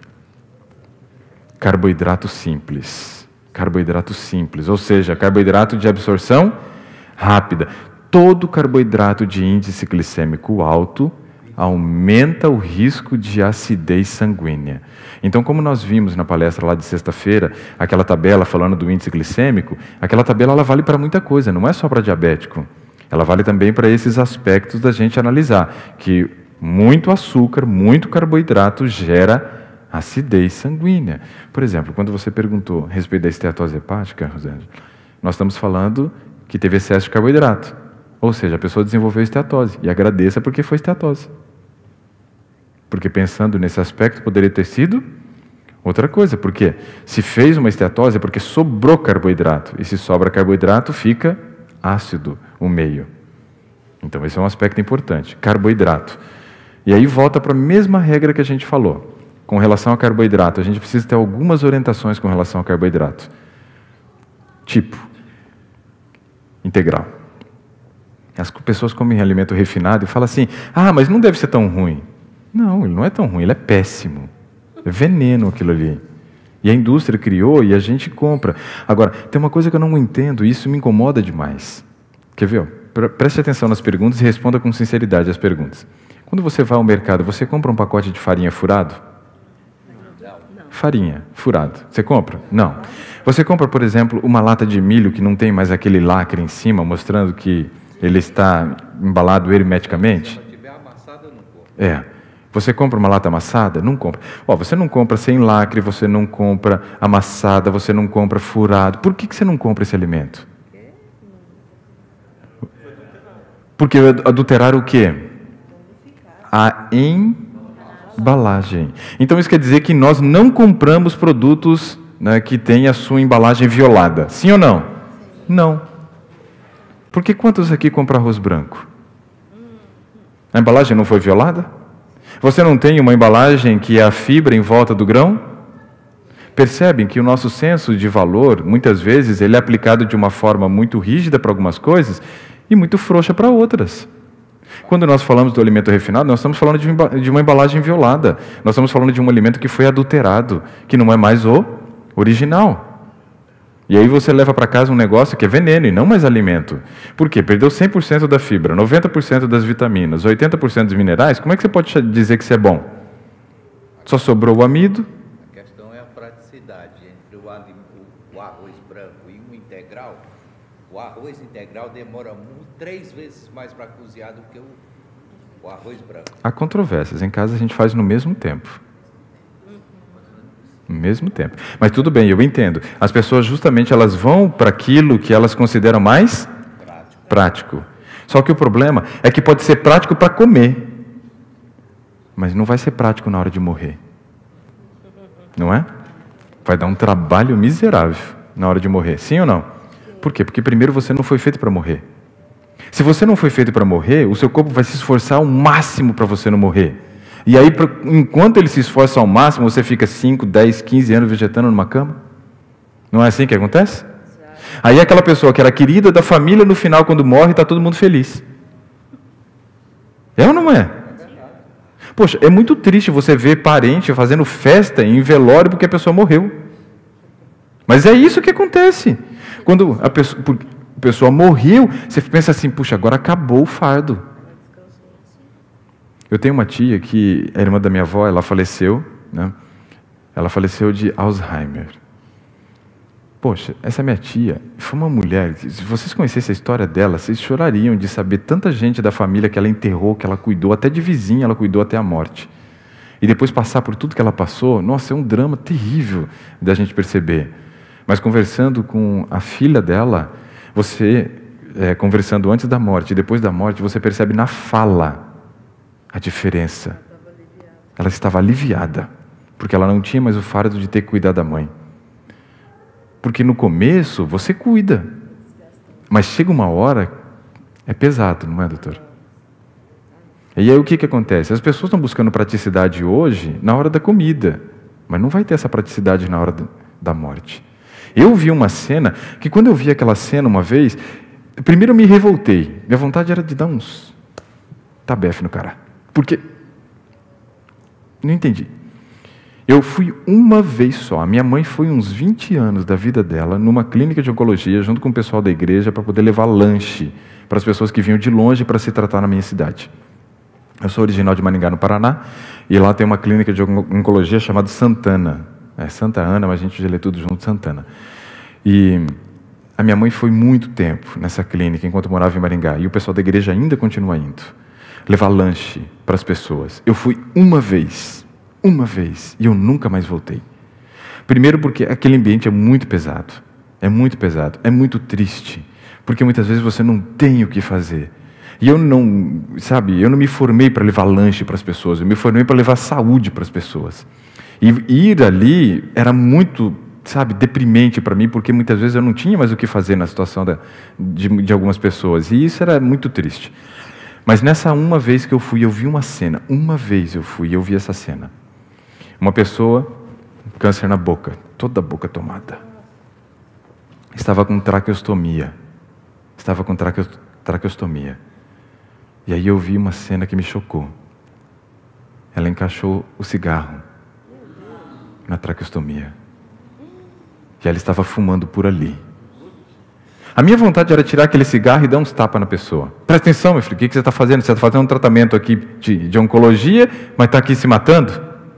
Carboidrato simples. Carboidrato simples, ou seja, carboidrato de absorção rápida. Todo carboidrato de índice glicêmico alto aumenta o risco de acidez sanguínea. Então, como nós vimos na palestra lá de sexta-feira, aquela tabela falando do índice glicêmico, aquela tabela ela vale para muita coisa, não é só para diabético. Ela vale também para esses aspectos da gente analisar, que muito açúcar, muito carboidrato gera acidez sanguínea. Por exemplo, quando você perguntou a respeito da esteatose hepática, Rosângela, nós estamos falando que teve excesso de carboidrato. Ou seja, a pessoa desenvolveu esteatose. E agradeça porque foi esteatose. Porque pensando nesse aspecto, poderia ter sido outra coisa. Porque se fez uma esteatose é porque sobrou carboidrato. E se sobra carboidrato, fica ácido o meio. Então esse é um aspecto importante, carboidrato. E aí volta para a mesma regra que a gente falou. Com relação a carboidrato, a gente precisa ter algumas orientações com relação a carboidrato. Tipo, integral. As pessoas comem alimento refinado e falam assim, ah, mas não deve ser tão ruim. Não, ele não é tão ruim, ele é péssimo. É veneno aquilo ali. E a indústria criou e a gente compra. Agora, tem uma coisa que eu não entendo e isso me incomoda demais. Quer ver? Ó? Preste atenção nas perguntas e responda com sinceridade as perguntas. Quando você vai ao mercado, você compra um pacote de farinha furado? Não. Farinha, furado. Você compra? Não. Você compra, por exemplo, uma lata de milho que não tem mais aquele lacre em cima, mostrando que ele está embalado hermeticamente? Se tiver amassado, eu não compro. É. Você compra uma lata amassada? Não compra. Ó, você não compra sem lacre, você não compra amassada, você não compra furado. Por que que você não compra esse alimento? Porque adulteraram o quê? A embalagem. Então isso quer dizer que nós não compramos produtos, né, que têm a sua embalagem violada. Sim ou não? Não. Porque quantos aqui compram arroz branco? A embalagem não foi violada? Você não tem uma embalagem que é a fibra em volta do grão? Percebem que o nosso senso de valor, muitas vezes, ele é aplicado de uma forma muito rígida para algumas coisas e muito frouxa para outras. Quando nós falamos do alimento refinado, nós estamos falando de uma embalagem violada. Nós estamos falando de um alimento que foi adulterado, que não é mais o original. E aí você leva para casa um negócio que é veneno e não mais alimento. Por quê? Perdeu cem por cento da fibra, noventa por cento das vitaminas, oitenta por cento dos minerais. Como é que você pode dizer que isso é bom? Só sobrou o amido? A questão é a praticidade entre o, o arroz branco e o integral. O arroz integral demora muito, três vezes mais para cozinhar do que o, o arroz branco. Há controvérsias. Em casa a gente faz no mesmo tempo. No mesmo tempo. Mas tudo bem, eu entendo. As pessoas justamente elas vão para aquilo que elas consideram mais prático. prático. Só que o problema é que pode ser prático para comer, mas não vai ser prático na hora de morrer. Não é? Vai dar um trabalho miserável na hora de morrer. Sim ou não? Por quê? Porque primeiro você não foi feito para morrer. Se você não foi feito para morrer, o seu corpo vai se esforçar ao máximo para você não morrer. E aí, enquanto ele se esforça ao máximo, você fica cinco, dez, quinze anos vegetando numa cama? Não é assim que acontece? Aí aquela pessoa que era querida da família, no final, quando morre, está todo mundo feliz. É ou não é? Poxa, é muito triste você ver parente fazendo festa em velório porque a pessoa morreu. Mas é isso que acontece. Quando a pessoa, a pessoa morreu, você pensa assim, puxa, agora acabou o fardo. Eu tenho uma tia que é irmã da minha avó, ela faleceu, né? Ela faleceu de Alzheimer. Poxa, essa minha tia foi uma mulher, se vocês conhecessem a história dela, vocês chorariam de saber tanta gente da família que ela enterrou, que ela cuidou, até de vizinha ela cuidou até a morte. E depois passar por tudo que ela passou, nossa, é um drama terrível da gente perceber. Mas conversando com a filha dela, você, é, conversando antes da morte e depois da morte, você percebe na fala a diferença. Ela estava aliviada, porque ela não tinha mais o fardo de ter que cuidar da mãe. Porque no começo você cuida, mas chega uma hora, é pesado, não é, doutor? E aí o que que acontece? As pessoas estão buscando praticidade hoje na hora da comida, mas não vai ter essa praticidade na hora da morte. Eu vi uma cena, que quando eu vi aquela cena uma vez, primeiro eu me revoltei, minha vontade era de dar uns tabefe no cara. Porque, não entendi. Eu fui uma vez só, a minha mãe foi uns vinte anos da vida dela numa clínica de oncologia, junto com o pessoal da igreja, para poder levar lanche para as pessoas que vinham de longe para se tratar na minha cidade. Eu sou original de Maringá, no Paraná, e lá tem uma clínica de oncologia chamada Santana. É Santa Ana, mas a gente já lê tudo junto, Santana. E a minha mãe foi muito tempo nessa clínica, enquanto morava em Maringá, e o pessoal da igreja ainda continua indo. Levar lanche para as pessoas. Eu fui uma vez, uma vez, e eu nunca mais voltei. Primeiro porque aquele ambiente é muito pesado, é muito pesado, é muito triste, porque muitas vezes você não tem o que fazer. E eu não, sabe, eu não me formei para levar lanche para as pessoas, eu me formei para levar saúde para as pessoas. E ir ali era muito, sabe, deprimente para mim, porque muitas vezes eu não tinha mais o que fazer na situação da, de, de algumas pessoas, e isso era muito triste. Mas nessa uma vez que eu fui, eu vi uma cena. Uma vez eu fui e eu vi essa cena. Uma pessoa, câncer na boca, toda a boca tomada. Estava com traqueostomia. estava com traque- traqueostomia. E aí eu vi uma cena que me chocou. Ela encaixou o cigarro na traqueostomia. E ela estava fumando por ali. A minha vontade era tirar aquele cigarro e dar uns tapas na pessoa. Presta atenção, meu filho, o que você está fazendo? Você está fazendo um tratamento aqui de, de oncologia, mas está aqui se matando?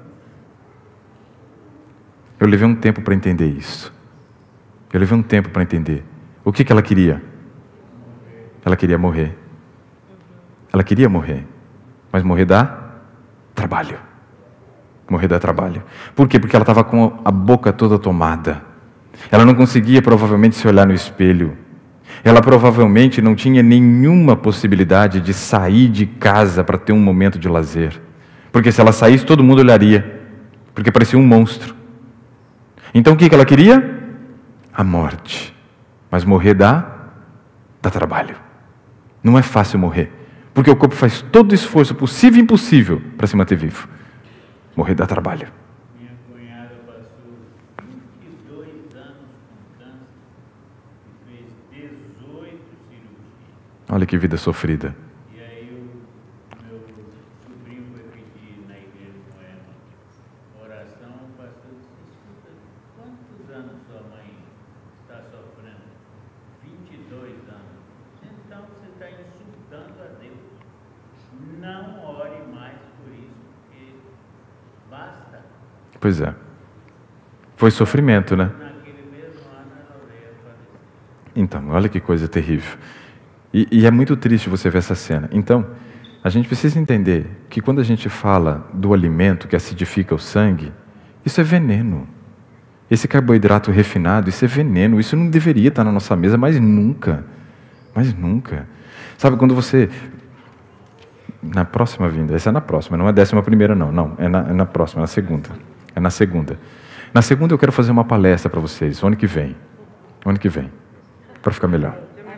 Eu levei um tempo para entender isso. Eu levei um tempo para entender. O que, que ela queria? Ela queria morrer. Ela queria morrer. Mas morrer dá trabalho. Morrer dá trabalho. Por quê? Porque ela estava com a boca toda tomada. Ela não conseguia provavelmente se olhar no espelho. Ela provavelmente não tinha nenhuma possibilidade de sair de casa para ter um momento de lazer. Porque se ela saísse, todo mundo olharia. Porque parecia um monstro. Então o que ela queria? A morte. Mas morrer dá, dá trabalho. Não é fácil morrer. Porque o corpo faz todo o esforço possível e impossível para se manter vivo. Morrer dá trabalho. Minha cunhada passou vinte e dois anos com câncer e fez dezoito cirurgias. Olha que vida sofrida. E aí o meu sobrinho foi pedir na igreja com ela oração, o pastor disse, escuta, quantos anos sua mãe está sofrendo? vinte e dois anos. Então você está insultando a Deus. Não ore mais por isso, porque basta. Pois é. Foi sofrimento, né? Naquele mesmo ano ela veio a falecer. Então, olha que coisa terrível. E, e é muito triste você ver essa cena. Então, a gente precisa entender que quando a gente fala do alimento que acidifica o sangue, isso é veneno. Esse carboidrato refinado, isso é veneno. Isso não deveria estar na nossa mesa, mas nunca. Mas nunca. Sabe, quando você... Na próxima vinda, essa é na próxima, não é décima primeira não, não, é na, é na próxima, é na segunda. É na segunda. Na segunda eu quero fazer uma palestra para vocês, o ano que vem. O ano que vem. Para ficar melhor.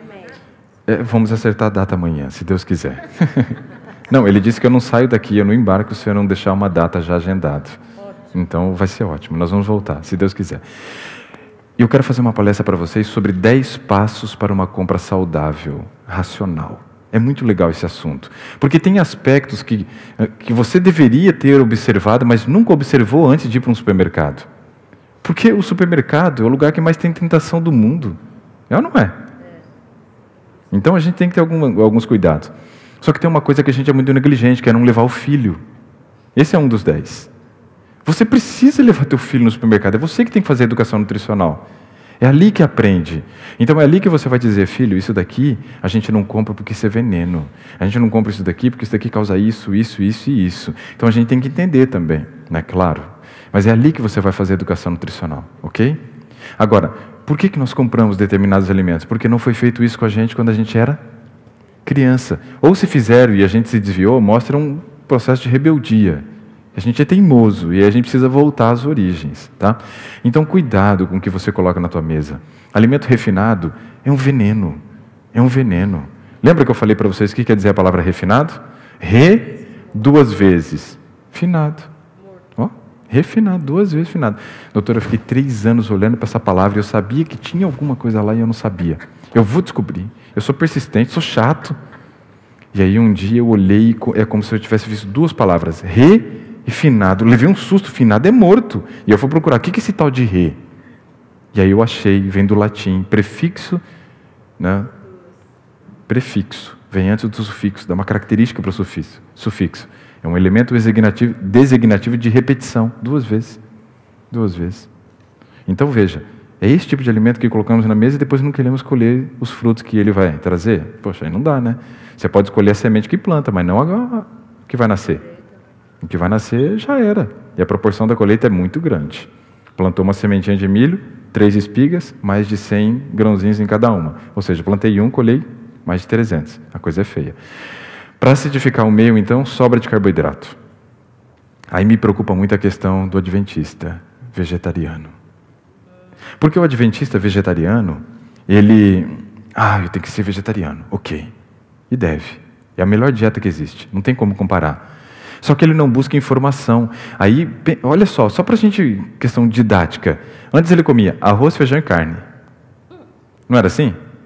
É, vamos acertar a data amanhã, se Deus quiser. Não, ele disse que eu não saio daqui, eu não embarco se eu não deixar uma data já agendada. Então vai ser ótimo, nós vamos voltar, se Deus quiser. E eu quero fazer uma palestra para vocês sobre dez passos para uma compra saudável, racional. É muito legal esse assunto, porque tem aspectos que, que você deveria ter observado, mas nunca observou antes de ir para um supermercado. Porque o supermercado é o lugar que mais tem tentação do mundo. É ou não é? Então a gente tem que ter algum, alguns cuidados. Só que tem uma coisa que a gente é muito negligente, que é não levar o filho. Esse é um dos dez. Você precisa levar teu filho no supermercado, é você que tem que fazer a educação nutricional. É ali que aprende. Então é ali que você vai dizer, filho, isso daqui a gente não compra porque isso é veneno. A gente não compra isso daqui porque isso daqui causa isso, isso, isso e isso. Então a gente tem que entender também, né? Claro. Mas é ali que você vai fazer a educação nutricional, ok? Agora, por que que nós compramos determinados alimentos? Porque não foi feito isso com a gente quando a gente era criança. Ou se fizeram e a gente se desviou, mostra um processo de rebeldia. A gente é teimoso e a gente precisa voltar às origens, tá? Então, cuidado com o que você coloca na tua mesa. Alimento refinado é um veneno, é um veneno. Lembra que eu falei para vocês o que quer dizer a palavra refinado? Re, duas vezes, finado. Ó, refinado, duas vezes finado. Doutora, eu fiquei três anos olhando para essa palavra e eu sabia que tinha alguma coisa lá e eu não sabia. Eu vou descobrir. Eu sou persistente, sou chato. E aí um dia eu olhei e é como se eu tivesse visto duas palavras, re e finado. Levei um susto, finado é morto. E eu fui procurar, o que é esse tal de re? E aí eu achei, vem do latim, prefixo, né? Prefixo, vem antes do sufixo, dá uma característica para o sufixo. sufixo. É um elemento designativo, designativo de repetição, duas vezes. Duas vezes. Então veja, é esse tipo de alimento que colocamos na mesa e depois não queremos colher os frutos que ele vai trazer? Poxa, aí não dá, né? Você pode escolher a semente que planta, mas não a que vai nascer. O que vai nascer já era. E a proporção da colheita é muito grande. Plantou uma sementinha de milho, três espigas, mais de cem grãozinhos em cada uma. Ou seja, plantei um, colhei mais de trezentos. A coisa é feia. Para acidificar o meio, então, sobra de carboidrato. Aí me preocupa muito a questão do adventista vegetariano. Porque o adventista vegetariano, ele... Ah, eu tenho que ser vegetariano. Ok. E deve. É a melhor dieta que existe. Não tem como comparar. Só que ele não busca informação. Aí, olha só, só para a gente, questão didática. Antes ele comia arroz, feijão e carne. Não era assim?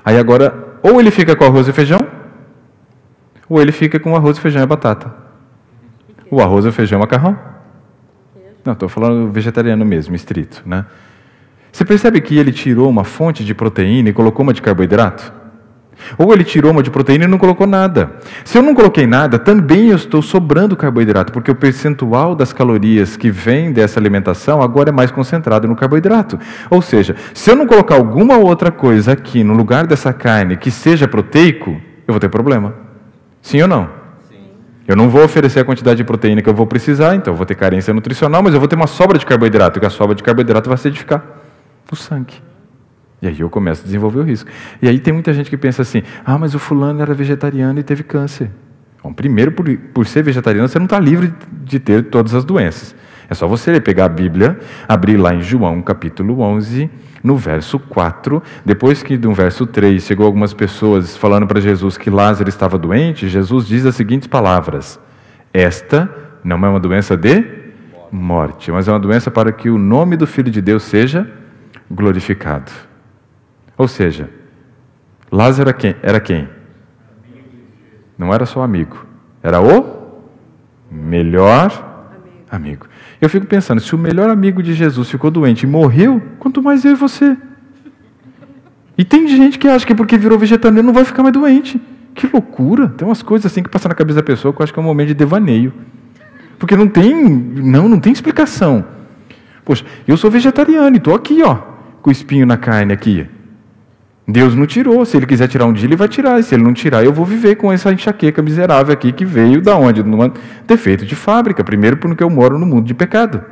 Aí agora, ou ele fica com arroz e feijão, ou ele fica com arroz e feijão e batata. O arroz e o feijão e macarrão. Não, estou falando vegetariano mesmo, estrito, né? Você percebe que ele tirou uma fonte de proteína e colocou uma de carboidrato? Ou ele tirou uma de proteína e não colocou nada. Se eu não coloquei nada, também eu estou sobrando carboidrato, porque o percentual das calorias que vem dessa alimentação agora é mais concentrado no carboidrato. Ou seja, se eu não colocar alguma outra coisa aqui no lugar dessa carne que seja proteico, eu vou ter problema. Sim ou não? Sim. Eu não vou oferecer a quantidade de proteína que eu vou precisar, então eu vou ter carência nutricional, mas eu vou ter uma sobra de carboidrato, e a sobra de carboidrato vai acidificar o sangue. E aí eu começo a desenvolver o risco. E aí tem muita gente que pensa assim, ah, mas o fulano era vegetariano e teve câncer. Bom, primeiro, por, por ser vegetariano, você não está livre de ter todas as doenças. É só você pegar a Bíblia, abrir lá em João, capítulo onze, no verso quatro, depois que no verso três chegou algumas pessoas falando para Jesus que Lázaro estava doente, Jesus diz as seguintes palavras: esta não é uma doença de morte, mas é uma doença para que o nome do Filho de Deus seja glorificado. Ou seja, Lázaro era quem? Era quem? Não era só amigo, era o melhor amigo. Eu fico pensando, se o melhor amigo de Jesus ficou doente e morreu, quanto mais eu e você. E tem gente que acha que porque virou vegetariano não vai ficar mais doente. Que loucura! Tem umas coisas assim que passam na cabeça da pessoa que eu acho que é um momento de devaneio. Porque não tem, não, não tem explicação. Poxa, eu sou vegetariano e estou aqui, ó, com o espinho na carne aqui. Deus não tirou, se Ele quiser tirar um dia, Ele vai tirar, e se Ele não tirar, eu vou viver com essa enxaqueca miserável aqui, que veio da onde? De um defeito de fábrica, primeiro porque eu moro no mundo de pecado.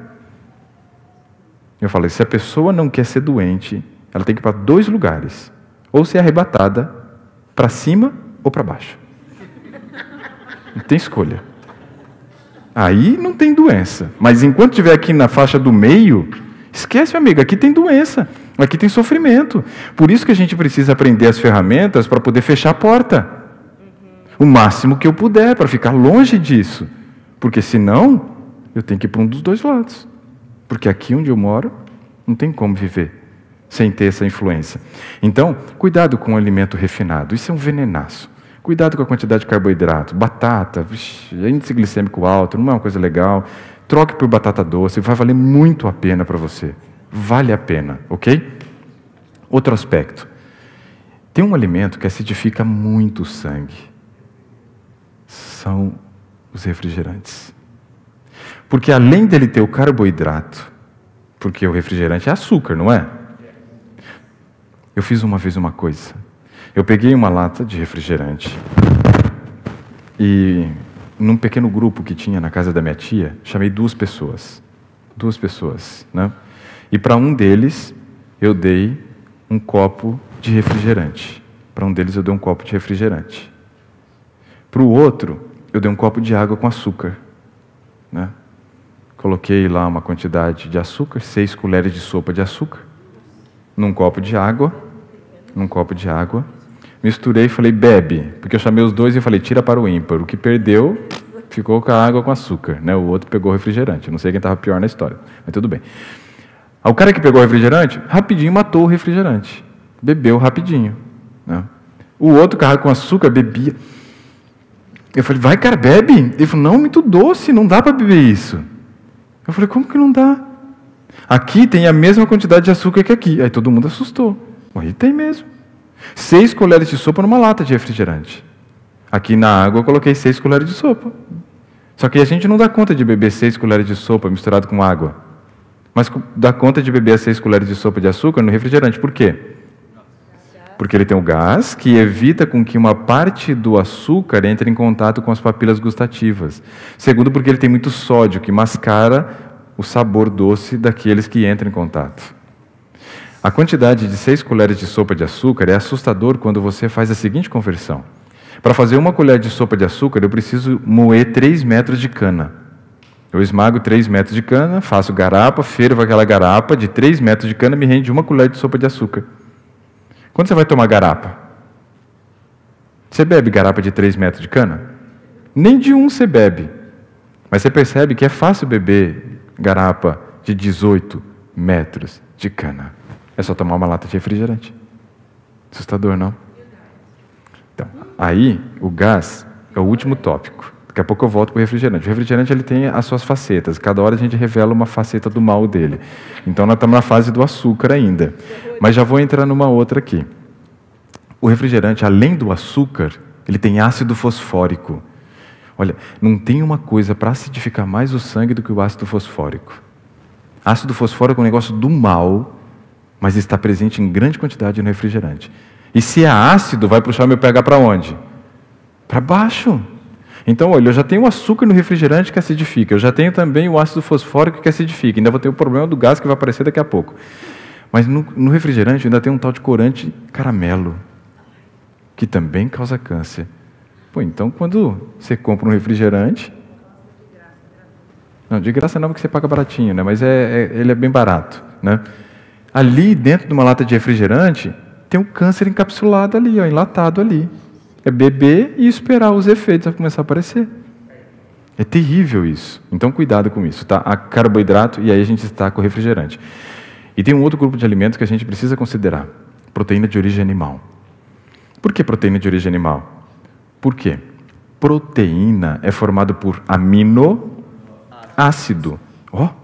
Eu falei, se a pessoa não quer ser doente, ela tem que ir para dois lugares, ou ser arrebatada, para cima ou para baixo. Não tem escolha. Aí não tem doença, mas enquanto estiver aqui na faixa do meio, esquece, meu amigo, aqui tem doença. Aqui tem sofrimento. Por isso que a gente precisa aprender as ferramentas para poder fechar a porta. O máximo que eu puder, para ficar longe disso. Porque senão, eu tenho que ir para um dos dois lados. Porque aqui onde eu moro, não tem como viver sem ter essa influência. Então, cuidado com o alimento refinado. Isso é um venenaço. Cuidado com a quantidade de carboidrato. Batata, vixi, índice glicêmico alto, não é uma coisa legal. Troque por batata doce, vai valer muito a pena para você. Vale a pena, ok? Outro aspecto. Tem um alimento que acidifica muito o sangue. São os refrigerantes. Porque além dele ter o carboidrato, porque o refrigerante é açúcar, não é? Eu fiz uma vez uma coisa. Eu peguei uma lata de refrigerante e, num pequeno grupo que tinha na casa da minha tia, chamei duas pessoas. Duas pessoas, né? E para um deles, eu dei um copo de refrigerante. Para um deles, eu dei um copo de refrigerante. Para o outro, eu dei um copo de água com açúcar. Né? Coloquei lá uma quantidade de açúcar, seis colheres de sopa de açúcar, num copo de água, num copo de água. Misturei e falei, bebe. Porque eu chamei os dois e falei, tira para o ímpar. O que perdeu, ficou com a água com açúcar. Né? O outro pegou o refrigerante. Não sei quem estava pior na história, mas tudo bem. O cara que pegou o refrigerante, rapidinho matou o refrigerante. Bebeu rapidinho. Né? O outro cara com açúcar bebia. Eu falei, vai, cara, bebe. Ele falou, não, muito doce, não dá para beber isso. Eu falei, como que não dá? Aqui tem a mesma quantidade de açúcar que aqui. Aí todo mundo assustou. Aí tem mesmo. Seis colheres de sopa numa lata de refrigerante. Aqui na água eu coloquei seis colheres de sopa. Só que a gente não dá conta de beber seis colheres de sopa misturado com água. Mas dá conta de beber as seis colheres de sopa de açúcar no refrigerante. Por quê? Porque ele tem o gás que evita com que uma parte do açúcar entre em contato com as papilas gustativas. Segundo, porque ele tem muito sódio, que mascara o sabor doce daqueles que entram em contato. A quantidade de seis colheres de sopa de açúcar é assustador quando você faz a seguinte conversão. Para fazer uma colher de sopa de açúcar, eu preciso moer três metros de cana. Eu esmago três metros de cana, faço garapa, fervo aquela garapa de três metros de cana, me rende uma colher de sopa de açúcar. Quando você vai tomar garapa? Você bebe garapa de três metros de cana? Nem de um você bebe. Mas você percebe que é fácil beber garapa de dezoito metros de cana. É só tomar uma lata de refrigerante. Assustador, não? Então, aí, o gás é o último tópico. Daqui a pouco eu volto para o refrigerante. O refrigerante ele tem as suas facetas. Cada hora a gente revela uma faceta do mal dele. Então, nós estamos na fase do açúcar ainda. Mas já vou entrar numa outra aqui. O refrigerante, além do açúcar, ele tem ácido fosfórico. Olha, não tem uma coisa para acidificar mais o sangue do que o ácido fosfórico. Ácido fosfórico é um negócio do mal, mas está presente em grande quantidade no refrigerante. E se é ácido, vai puxar meu pH para onde? Para baixo. Então, olha, eu já tenho o açúcar no refrigerante que acidifica, eu já tenho também o ácido fosfórico que acidifica, ainda vou ter o problema do gás que vai aparecer daqui a pouco. Mas no, no refrigerante ainda tem um tal de corante caramelo, que também causa câncer. Pô, então quando você compra um refrigerante... Não, de graça não, porque você paga baratinho, né? Mas é, é, ele é bem barato, né? Ali dentro de uma lata de refrigerante, tem um câncer encapsulado ali, ó, enlatado ali. É beber e esperar os efeitos a começar a aparecer. É terrível isso. Então, cuidado com isso, tá? A carboidrato, e aí a gente está com o refrigerante. E tem um outro grupo de alimentos que a gente precisa considerar. Proteína de origem animal. Por que proteína de origem animal? Por quê? Proteína é formada por aminoácido. Ó, oh,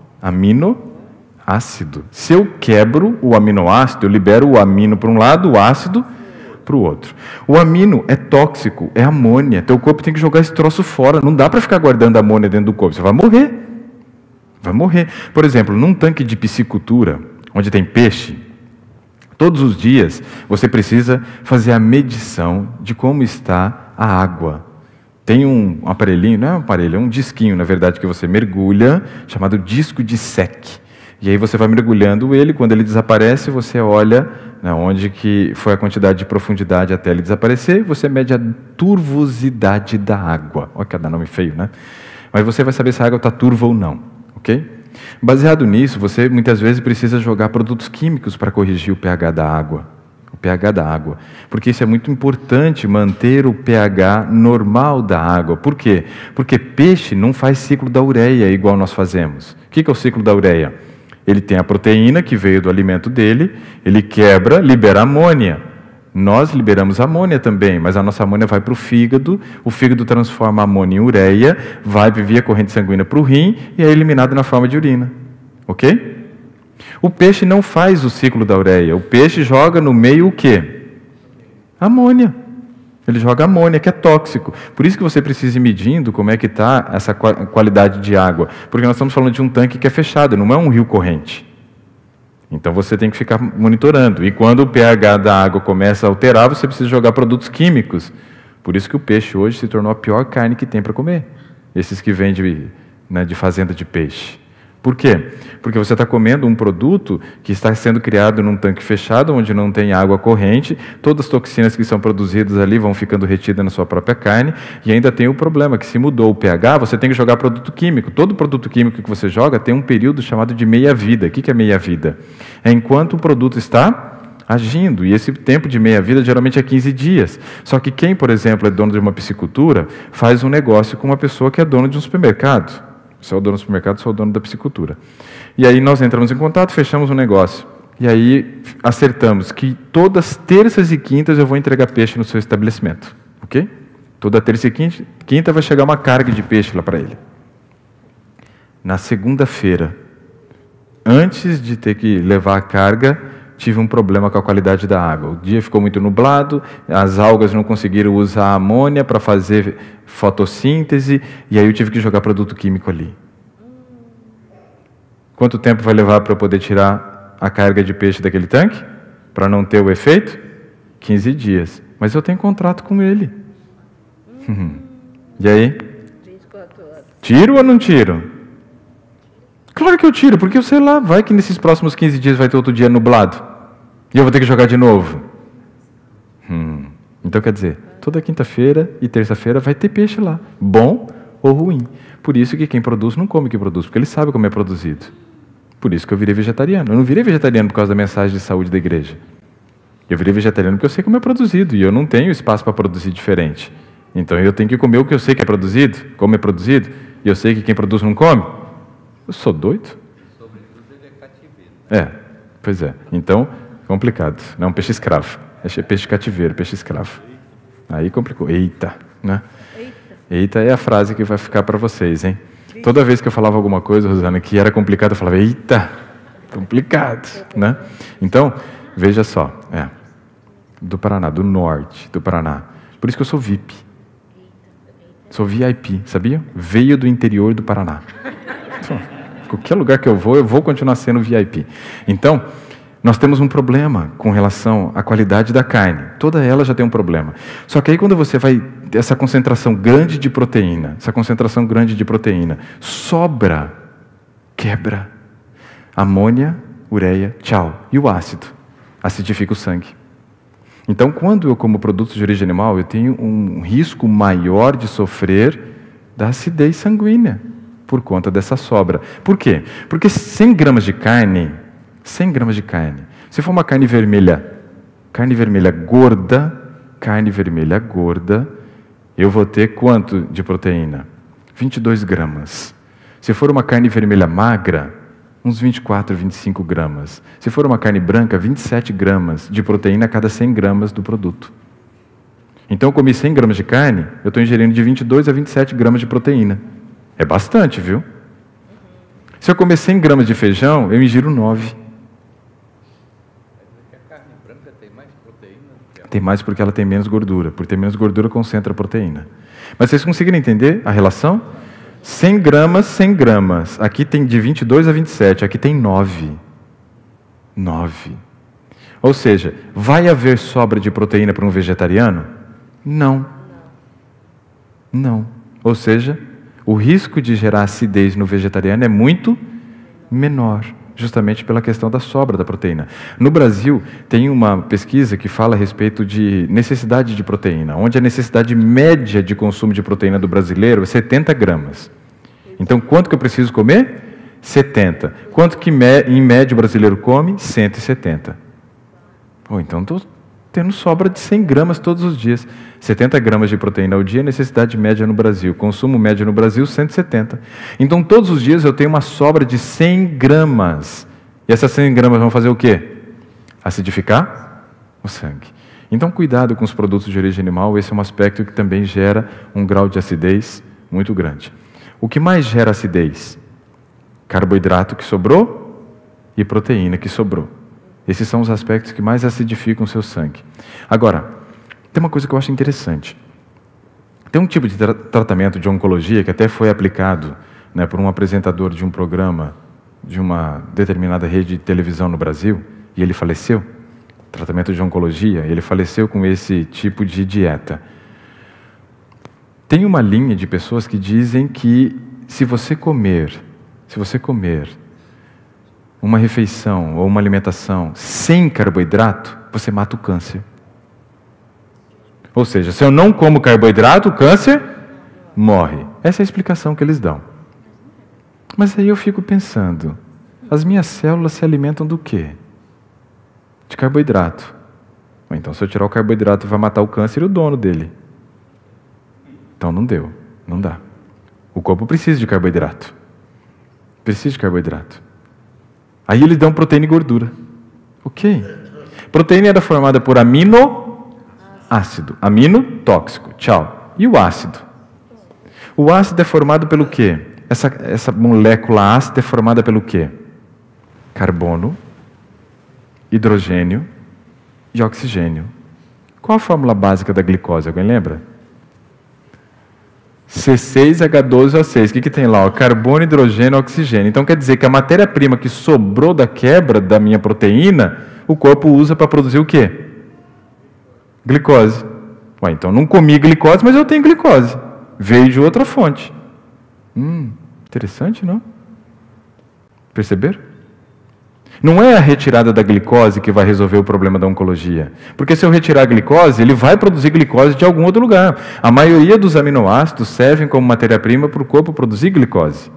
aminoácido. Se eu quebro o aminoácido, eu libero o amino para um lado, o ácido para o outro. O amino é tóxico, é amônia. Teu corpo tem que jogar esse troço fora. Não dá para ficar guardando amônia dentro do corpo. Você vai morrer. Vai morrer. Por exemplo, num tanque de piscicultura, onde tem peixe, todos os dias você precisa fazer a medição de como está a água. Tem um aparelhinho, não é um aparelho, é um disquinho, na verdade, que você mergulha, chamado disco de Secchi. E aí você vai mergulhando ele, quando ele desaparece, você olha, né, onde que foi a quantidade de profundidade até ele desaparecer, você mede a turvosidade da água. Olha que dá nome feio, né? Mas você vai saber se a água está turva ou não, ok? Baseado nisso, você muitas vezes precisa jogar produtos químicos para corrigir o pH da água. O pH da água. Porque isso é muito importante, manter o pH normal da água. Por quê? Porque peixe não faz ciclo da ureia igual nós fazemos. O que é o ciclo da ureia? Ele tem a proteína que veio do alimento dele, ele quebra, libera amônia. Nós liberamos amônia também, mas a nossa amônia vai para o fígado, o fígado transforma a amônia em ureia, vai via corrente sanguínea para o rim e é eliminado na forma de urina. Ok? O peixe não faz o ciclo da ureia, o peixe joga no meio o quê? Amônia. Ele joga amônia, que é tóxico. Por isso que você precisa ir medindo como é que está essa qualidade de água. Porque nós estamos falando de um tanque que é fechado, não é um rio corrente. Então você tem que ficar monitorando. E quando o pH da água começa a alterar, você precisa jogar produtos químicos. Por isso que o peixe hoje se tornou a pior carne que tem para comer. Esses que vêm de, né, de fazenda de peixe. Por quê? Porque você está comendo um produto que está sendo criado num tanque fechado, onde não tem água corrente, todas as toxinas que são produzidas ali vão ficando retidas na sua própria carne, e ainda tem o problema que se mudou o pH, você tem que jogar produto químico. Todo produto químico que você joga tem um período chamado de meia-vida. O que é meia-vida? É enquanto o produto está agindo, e esse tempo de meia-vida geralmente é quinze dias. Só que quem, por exemplo, é dono de uma piscicultura, faz um negócio com uma pessoa que é dono de um supermercado. Você é o dono do supermercado, sou o dono da piscicultura. E aí nós entramos em contato, fechamos um negócio. E aí acertamos que todas terças e quintas eu vou entregar peixe no seu estabelecimento. Ok? Toda terça e quinta, quinta vai chegar uma carga de peixe lá para ele. Na segunda-feira, antes de ter que levar a carga, tive um problema com a qualidade da água. O dia ficou muito nublado, as algas não conseguiram usar a amônia para fazer fotossíntese, e aí eu tive que jogar produto químico ali. Quanto tempo vai levar para eu poder tirar a carga de peixe daquele tanque? Para não ter o efeito? quinze dias. Mas eu tenho contrato com ele. E aí? Tiro ou não tiro? Claro que eu tiro, porque eu sei lá, vai que nesses próximos quinze dias vai ter outro dia nublado. E eu vou ter que jogar de novo. Hum. Então quer dizer, toda quinta-feira e terça-feira vai ter peixe lá. Bom ou ruim. Por isso que quem produz não come o que produz, porque ele sabe como é produzido. Por isso que eu virei vegetariano. Eu não virei vegetariano por causa da mensagem de saúde da igreja. Eu virei vegetariano porque eu sei como é produzido. E eu não tenho espaço para produzir diferente. Então eu tenho que comer o que eu sei que é produzido, como é produzido. E eu sei que quem produz não come. Eu sou doido? Sobretudo ele é cativeiro. É, pois é. Então, complicado. Não é um peixe escravo. É peixe cativeiro, peixe escravo. Aí complicou. Eita, né? Eita. Eita é a frase que vai ficar para vocês, hein? Toda vez que eu falava alguma coisa, Rosana, que era complicado, eu falava, eita, complicado, né? Então, veja só, é, do Paraná, do norte do Paraná. Por isso que eu sou V I P. Sou V I P, sabia? Veio do interior do Paraná. Então, qualquer lugar que eu vou, eu vou continuar sendo V I P. Então, nós temos um problema com relação à qualidade da carne. Toda ela já tem um problema. Só que aí quando você vai, essa concentração grande de proteína, essa concentração grande de proteína, sobra, quebra. Amônia, ureia, tchau. E o ácido? Acidifica o sangue. Então, quando eu como produtos de origem animal, eu tenho um risco maior de sofrer da acidez sanguínea por conta dessa sobra. Por quê? Porque cem gramas de carne, cem gramas de carne, se for uma carne vermelha, carne vermelha gorda, carne vermelha gorda, eu vou ter quanto de proteína? vinte e dois gramas. Se for uma carne vermelha magra, uns vinte e quatro, vinte e cinco gramas. Se for uma carne branca, vinte e sete gramas de proteína a cada cem gramas do produto. Então, eu comi cem gramas de carne, eu estou ingerindo de vinte e dois a vinte e sete gramas de proteína. É bastante, viu? Se eu comer cem gramas de feijão, eu ingiro nove. A carne branca tem mais proteína do que a... Tem mais porque ela tem menos gordura. Por ter menos gordura, concentra a proteína. Mas vocês conseguiram entender a relação? cem gramas, cem gramas. Aqui tem de vinte e dois a vinte e sete, aqui tem nove. nove. Ou seja, vai haver sobra de proteína para um vegetariano? Não. Não. Ou seja, o risco de gerar acidez no vegetariano é muito menor, justamente pela questão da sobra da proteína. No Brasil, tem uma pesquisa que fala a respeito de necessidade de proteína, onde a necessidade média de consumo de proteína do brasileiro é setenta gramas. Então, quanto que eu preciso comer? setenta. Quanto que em média o brasileiro come? cento e setenta. Pô, então estou tendo sobra de cem gramas todos os dias. setenta gramas de proteína ao dia, necessidade média no Brasil. Consumo médio no Brasil, cento e setenta. Então, todos os dias eu tenho uma sobra de cem gramas. E essas cem gramas vão fazer o quê? Acidificar o sangue. Então, cuidado com os produtos de origem animal. Esse é um aspecto que também gera um grau de acidez muito grande. O que mais gera acidez? Carboidrato que sobrou e proteína que sobrou. Esses são os aspectos que mais acidificam o seu sangue. Agora, tem uma coisa que eu acho interessante. Tem um tipo de tra tratamento de oncologia que até foi aplicado, né, por um apresentador de um programa de uma determinada rede de televisão no Brasil, e ele faleceu. Tratamento de oncologia, ele faleceu com esse tipo de dieta. Tem uma linha de pessoas que dizem que se você comer, se você comer uma refeição ou uma alimentação sem carboidrato, você mata o câncer. Ou seja, se eu não como carboidrato, o câncer morre. Essa é a explicação que eles dão. Mas aí eu fico pensando, as minhas células se alimentam do quê? De carboidrato. Então, se eu tirar o carboidrato, vai matar o câncer e o dono dele. Então não deu, não dá. O corpo precisa de carboidrato. Precisa de carboidrato. Aí eles dão proteína e gordura. Ok. Proteína era formada por aminoácido. Amino, tóxico. Tchau. E o ácido? O ácido é formado pelo quê? Essa, essa molécula ácida é formada pelo quê? Carbono, hidrogênio e oxigênio. Qual a fórmula básica da glicose? Alguém lembra? C seis H doze O seis. O que, que tem lá? O carbono, hidrogênio, oxigênio. Então quer dizer que a matéria-prima que sobrou da quebra da minha proteína, o corpo usa para produzir o quê? Glicose. Ué, então não comi glicose, mas eu tenho glicose. Veio de outra fonte. Hum, interessante, não? Perceberam? Não é a retirada da glicose que vai resolver o problema da oncologia. Porque se eu retirar a glicose, ele vai produzir glicose de algum outro lugar. A maioria dos aminoácidos servem como matéria-prima para o corpo produzir glicose.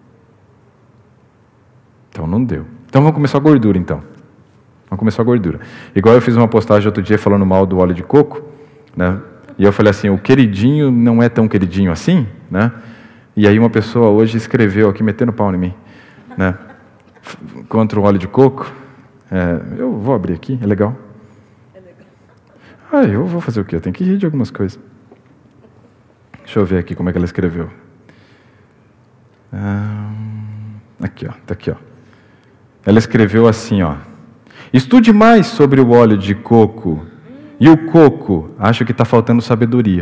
Então não deu. Então vamos começar a gordura, então. Vamos começar a gordura. Igual eu fiz uma postagem outro dia falando mal do óleo de coco, né? E eu falei assim, o queridinho não é tão queridinho assim, né? E aí uma pessoa hoje escreveu aqui, metendo pau em mim, né? Contra o óleo de coco. É, eu vou abrir aqui, é legal. É legal. Ah, eu vou fazer o quê? Eu tenho que rir de algumas coisas. Deixa eu ver aqui como é que ela escreveu. Ah, aqui, ó. Tá aqui, ó. Ela escreveu assim, ó. Estude mais sobre o óleo de coco. E o coco, acho que está faltando sabedoria.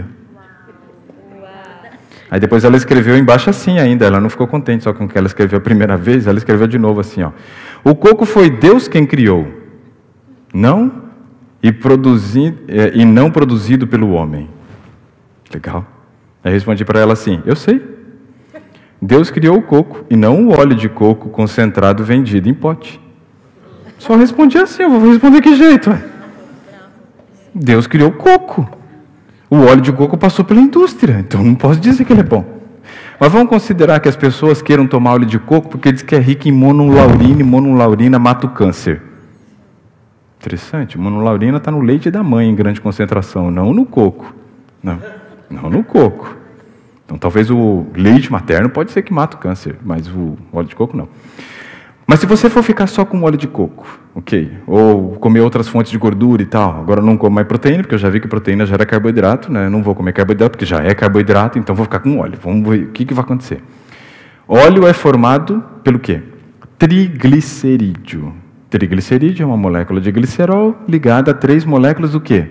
Aí depois ela escreveu embaixo assim ainda. Ela não ficou contente só com o que ela escreveu a primeira vez. Ela escreveu de novo assim, ó. O coco foi Deus quem criou. Não e, produzi, e não produzido pelo homem. Legal. Aí eu respondi para ela assim, eu sei. Deus criou o coco e não o óleo de coco concentrado vendido em pote. Só respondi assim, eu vou responder que jeito? Ué? Deus criou o coco. O óleo de coco passou pela indústria, então não posso dizer que ele é bom. Mas vamos considerar que as pessoas queiram tomar óleo de coco porque diz que é rico em monolaurina e monolaurina mata o câncer. Interessante, monolaurina está no leite da mãe em grande concentração, não no coco. Não, não no coco. Então talvez o leite materno pode ser que mata o câncer, mas o óleo de coco não. Mas se você for ficar só com óleo de coco, ok? Ou comer outras fontes de gordura e tal, agora eu não como mais proteína, porque eu já vi que proteína já era carboidrato, né? Eu não vou comer carboidrato, porque já é carboidrato, então vou ficar com óleo. Vamos ver o que, que vai acontecer. Óleo é formado pelo quê? Triglicerídeo. Triglicerídeo é uma molécula de glicerol ligada a três moléculas do quê?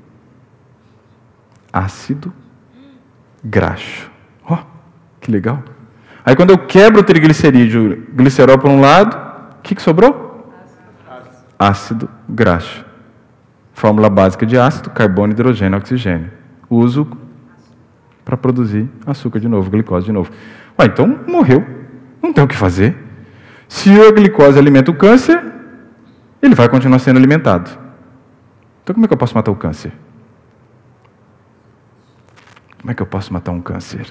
Ácido graxo. Ó, oh, que legal. Aí quando eu quebro o triglicerídeo, glicerol por um lado, o que, que sobrou? Ácido. Ácido graxo. Fórmula básica de ácido, carbono, hidrogênio, oxigênio. Uso para produzir açúcar de novo, glicose de novo. Ué, então morreu. Não tem o que fazer. Se a glicose alimenta o câncer, ele vai continuar sendo alimentado. Então como é que eu posso matar o câncer? Como é que eu posso matar um câncer?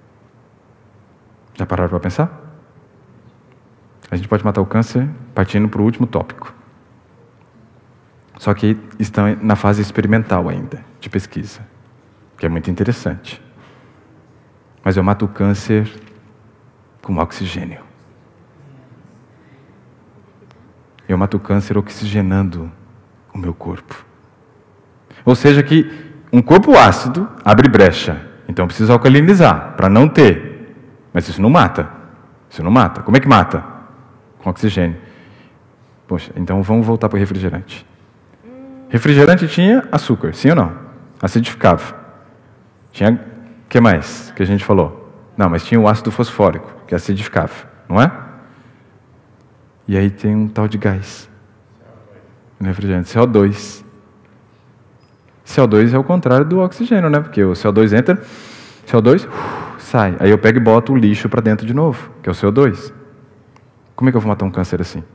Já pararam para pensar? A gente pode matar o câncer partindo para o último tópico. Só que estão na fase experimental ainda, de pesquisa, que é muito interessante. Mas eu mato o câncer com oxigênio. Eu mato o câncer oxigenando o meu corpo. Ou seja que um corpo ácido abre brecha, então precisa alcalinizar para não ter. Mas isso não mata. Isso não mata. Como é que mata? Com oxigênio. Poxa, então vamos voltar para o refrigerante. Refrigerante tinha açúcar, sim ou não? Acidificava. Tinha, o que mais que a gente falou? Não, mas tinha o ácido fosfórico, que acidificava, não é? E aí tem um tal de gás no refrigerante, C O dois. C O dois é o contrário do oxigênio, né? Porque o C O dois entra, C O dois... sai. Aí eu pego e boto o lixo para dentro de novo, que é o C O dois. Como é que eu vou matar um câncer assim?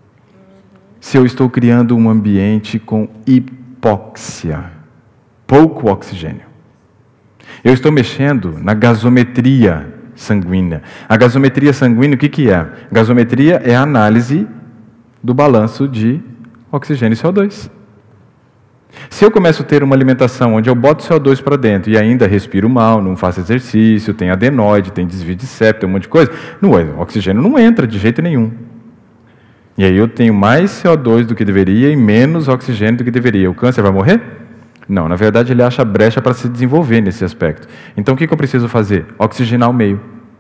Se eu estou criando um ambiente com hipóxia, pouco oxigênio. Eu estou mexendo na gasometria sanguínea. A gasometria sanguínea, o que, que é? Gasometria é a análise do balanço de oxigênio e C O dois. Se eu começo a ter uma alimentação onde eu boto C O dois para dentro e ainda respiro mal, não faço exercício, tem adenoide, tem desvio de septo, tem um monte de coisa, não, o oxigênio não entra de jeito nenhum. E aí eu tenho mais C O dois do que deveria e menos oxigênio do que deveria. O câncer vai morrer? Não, na verdade ele acha brecha para se desenvolver nesse aspecto. Então o que, que eu preciso fazer? Oxigenar o meio.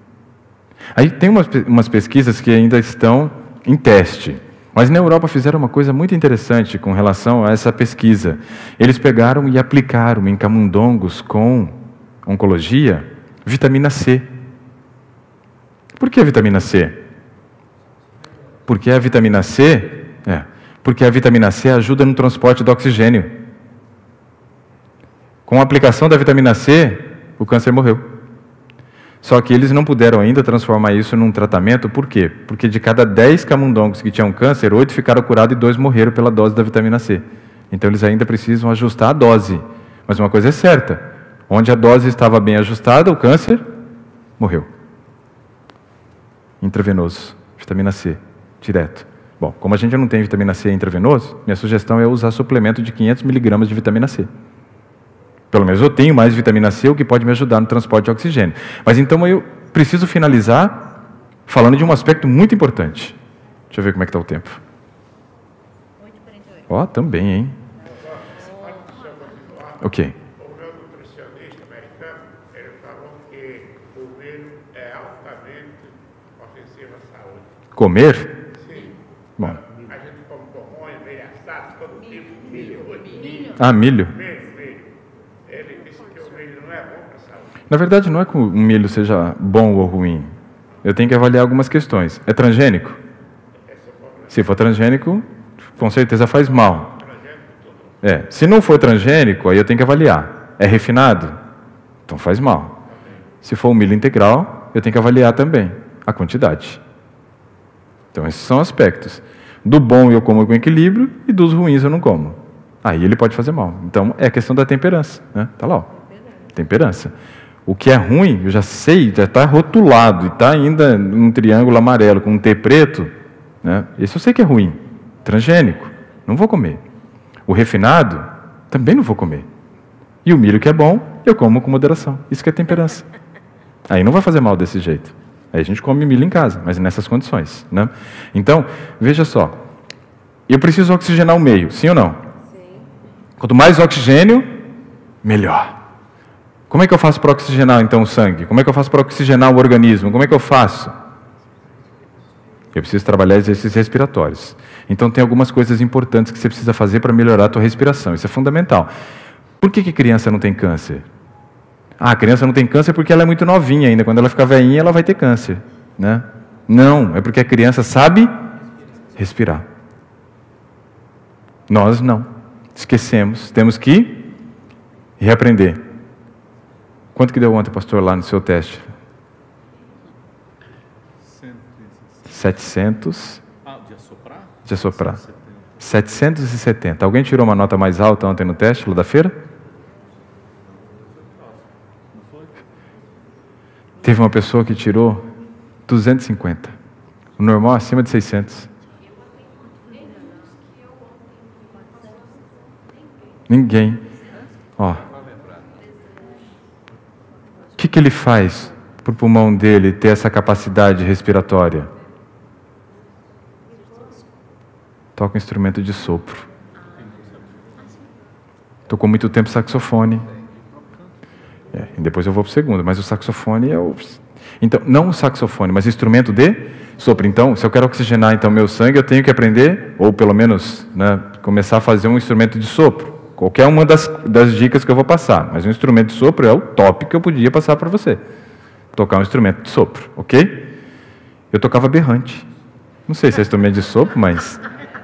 Aí tem umas, umas pesquisas que ainda estão em teste. Mas na Europa fizeram uma coisa muito interessante com relação a essa pesquisa. Eles pegaram e aplicaram em camundongos com oncologia vitamina C. Por que a vitamina C? Porque a vitamina C, é, porque a vitamina C ajuda no transporte do oxigênio. Com a aplicação da vitamina C, o câncer morreu. Só que eles não puderam ainda transformar isso num tratamento, por quê? Porque de cada dez camundongos que tinham câncer, oito ficaram curados e dois morreram pela dose da vitamina C. Então eles ainda precisam ajustar a dose. Mas uma coisa é certa, onde a dose estava bem ajustada, o câncer morreu. Intravenoso, vitamina C, direto. Bom, como a gente não tem vitamina C intravenoso, minha sugestão é usar suplemento de quinhentos miligramas de vitamina C. Pelo menos eu tenho mais vitamina C, o que pode me ajudar no transporte de oxigênio. Mas então eu preciso finalizar falando de um aspecto muito importante. Deixa eu ver como é que está o tempo. Ó, oh, também, hein? Ok. O meu nutricionista americano, ele falou que o milho é altamente ofensivo à saúde. Comer? Sim. Bom. A gente come pamonha, milho assado, todo tipo de milho. Milho. Ah, milho. Milho, milho. Ele disse que o milho não é bom para a saúde. Na verdade, não é que o milho seja bom ou ruim. Eu tenho que avaliar algumas questões. É transgênico? Se for transgênico, com certeza faz mal. É. Se não for transgênico, aí eu tenho que avaliar. É refinado? Então faz mal. Se for um milho integral, eu tenho que avaliar também a quantidade. Então esses são aspectos. Do bom eu como com equilíbrio e dos ruins eu não como. Aí ele pode fazer mal. Então é a questão da temperança, né? Tá lá, ó. Temperança. O que é ruim, eu já sei, já está rotulado e está ainda num triângulo amarelo com um T preto, né? Esse eu sei que é ruim, transgênico, não vou comer. O refinado, também não vou comer. E o milho que é bom, eu como com moderação. Isso que é temperança. Aí não vai fazer mal desse jeito. Aí a gente come milho em casa, mas nessas condições, né? Então, veja só, eu preciso oxigenar o meio, sim ou não? Sim. Quanto mais oxigênio, melhor. Como é que eu faço para oxigenar, então, o sangue? Como é que eu faço para oxigenar o organismo? Como é que eu faço? Eu preciso trabalhar exercícios respiratórios. Então, tem algumas coisas importantes que você precisa fazer para melhorar a tua respiração. Isso é fundamental. Por que que criança não tem câncer? Ah, a criança não tem câncer porque ela é muito novinha ainda. Quando ela ficar velhinha, ela vai ter câncer, né? Não, é porque a criança sabe respirar. Nós não. Esquecemos. Temos que reaprender. Quanto que deu ontem, pastor, lá no seu teste? setecentos. Ah, de assoprar? De assoprar. setecentos e setenta. Alguém tirou uma nota mais alta ontem no teste, lá da feira? Teve uma pessoa que tirou duzentos e cinquenta. O normal acima de seiscentos. Ninguém. Ó. O que que ele faz para o pulmão dele ter essa capacidade respiratória? Toca um instrumento de sopro. Tocou muito tempo saxofone. É, e depois eu vou para o segundo, mas o saxofone é o... Então, não o saxofone, mas instrumento de sopro. Então, se eu quero oxigenar então meu sangue, eu tenho que aprender, ou pelo menos, né, começar a fazer um instrumento de sopro. Qualquer uma das, das dicas que eu vou passar. Mas um instrumento de sopro é o top que eu podia passar para você. Tocar um instrumento de sopro, ok? Eu tocava berrante. Não sei se é instrumento de sopro, mas...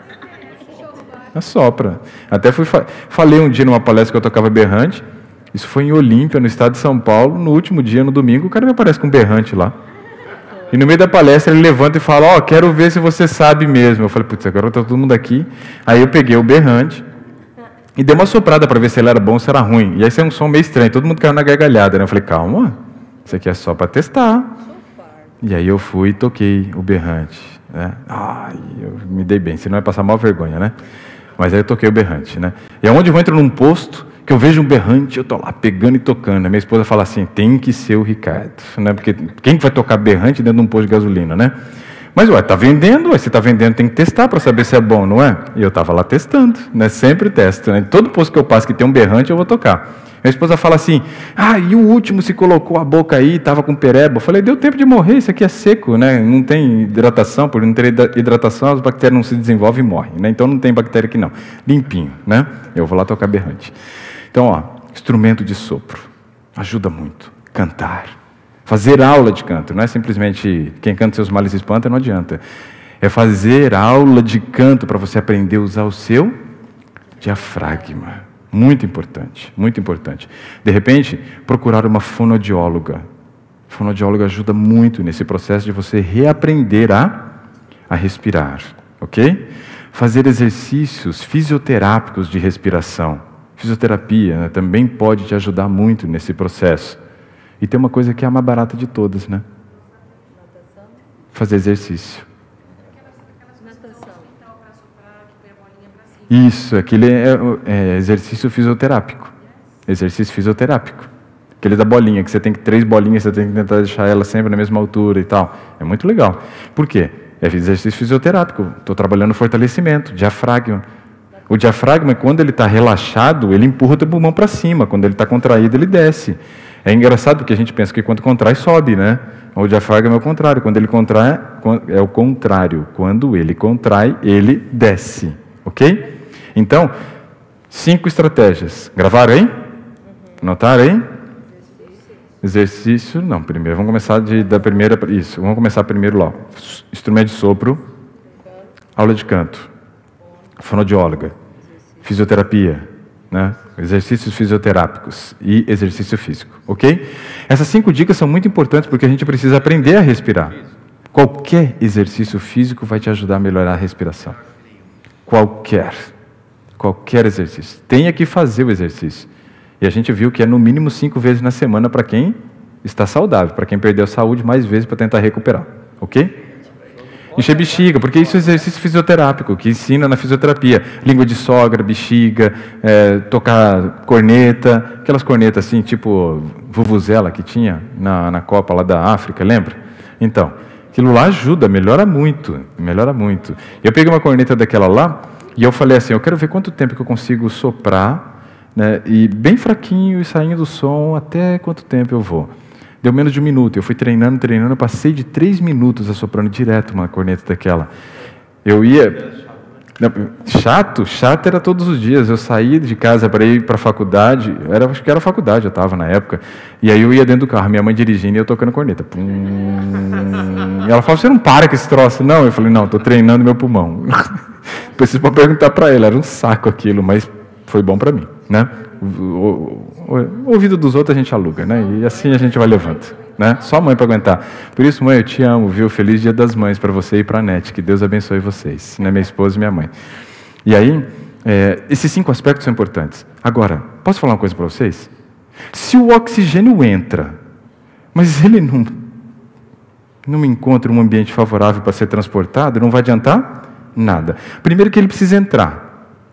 assopra. Até fui fa... falei um dia numa palestra que eu tocava berrante. Isso foi em Olímpia, no estado de São Paulo. No último dia, no domingo, o cara me aparece com um berrante lá. E no meio da palestra ele levanta e fala: ó, oh, quero ver se você sabe mesmo. Eu falei: putz, agora está todo mundo aqui. Aí eu peguei o berrante e dei uma soprada para ver se ele era bom ou se era ruim. E aí saiu um som meio estranho, todo mundo caiu na gargalhada, né? Eu falei: calma, isso aqui é só para testar. E aí eu fui e toquei o berrante, né? Ai, eu me dei bem, senão ia passar mal vergonha, né? Mas aí eu toquei o berrante, né? E aonde eu entro num posto, que eu vejo um berrante, eu tô lá pegando e tocando. A minha esposa fala assim: tem que ser o Ricardo, né? Porque quem vai tocar berrante dentro de um posto de gasolina, né? Mas, ué, tá vendendo, ué, se tá vendendo tem que testar para saber se é bom, não é? E eu estava lá testando, né? Sempre testo, né? Todo posto que eu passo que tem um berrante, eu vou tocar. Minha esposa fala assim: ah, e o último se colocou a boca aí, estava com pereba. Eu falei: deu tempo de morrer, isso aqui é seco, né? Não tem hidratação, por não ter hidratação, as bactérias não se desenvolvem e morrem, né? Então não tem bactéria aqui não. Limpinho, né? Eu vou lá tocar berrante. Então, ó, instrumento de sopro. Ajuda muito. Cantar. Fazer aula de canto, não é simplesmente quem canta seus males espanta, não adianta. É fazer aula de canto para você aprender a usar o seu diafragma. Muito importante, muito importante. De repente, procurar uma fonoaudióloga. A fonoaudióloga ajuda muito nesse processo de você reaprender a, a respirar, ok? Fazer exercícios fisioterápicos de respiração. Fisioterapia, né, também pode te ajudar muito nesse processo. E tem uma coisa que é a mais barata de todas, né? Fazer exercício. Isso, aquele é, é exercício fisioterápico. Exercício fisioterápico. Aquele da bolinha, que você tem que três bolinhas, você tem que tentar deixar ela sempre na mesma altura e tal. É muito legal. Por quê? É exercício fisioterápico. Estou trabalhando fortalecimento, diafragma. O diafragma, quando ele está relaxado, ele empurra o teu pulmão para cima. Quando ele está contraído, ele desce. É engraçado porque a gente pensa que quando contrai, sobe, né? O diafragma é o contrário. Quando ele contrai, é o contrário. Quando ele contrai, ele desce. Ok? Então, cinco estratégias. Gravaram aí? Anotaram aí? Exercício, não, primeiro, vamos começar de, da primeira, isso, vamos começar primeiro lá, instrumento de sopro, aula de canto, fonoaudióloga, fisioterapia, né? Exercícios fisioterápicos e exercício físico, ok? Essas cinco dicas são muito importantes porque a gente precisa aprender a respirar. Qualquer exercício físico vai te ajudar a melhorar a respiração. Qualquer, qualquer exercício. Tenha que fazer o exercício. E a gente viu que é no mínimo cinco vezes na semana para quem está saudável, para quem perdeu a saúde, mais vezes para tentar recuperar, ok? Encher bexiga, porque isso é exercício fisioterápico, que ensina na fisioterapia. Língua de sogra, bexiga, é, tocar corneta, aquelas cornetas assim, tipo vuvuzela que tinha na, na Copa lá da África, lembra? Então, aquilo lá ajuda, melhora muito, melhora muito. Eu peguei uma corneta daquela lá e eu falei assim, eu quero ver quanto tempo que eu consigo soprar, né, e bem fraquinho e saindo o som, até quanto tempo eu vou. Deu menos de um minuto, eu fui treinando, treinando, eu passei de três minutos assoprando direto uma corneta daquela. Eu ia... Chato? Chato era todos os dias. Eu saía de casa para ir para a faculdade, era, acho que era faculdade, eu estava na época, e aí eu ia dentro do carro, minha mãe dirigindo e eu tocando corneta. Pum. E ela falou, você não para com esse troço? Não, eu falei, não, estou treinando meu pulmão. Preciso para perguntar para ela, era um saco aquilo, mas foi bom para mim, né? O, o, o ouvido dos outros a gente aluga, né? E assim a gente vai levando, né? Só a mãe para aguentar. Por isso, mãe, eu te amo, viu? Feliz Dia das Mães para você e para a Nete. Que Deus abençoe vocês, né? Minha esposa e minha mãe. E aí, é, esses cinco aspectos são importantes. Agora, posso falar uma coisa para vocês? Se o oxigênio entra, mas ele não, não encontra um ambiente favorável para ser transportado, não vai adiantar nada. Primeiro que ele precisa entrar.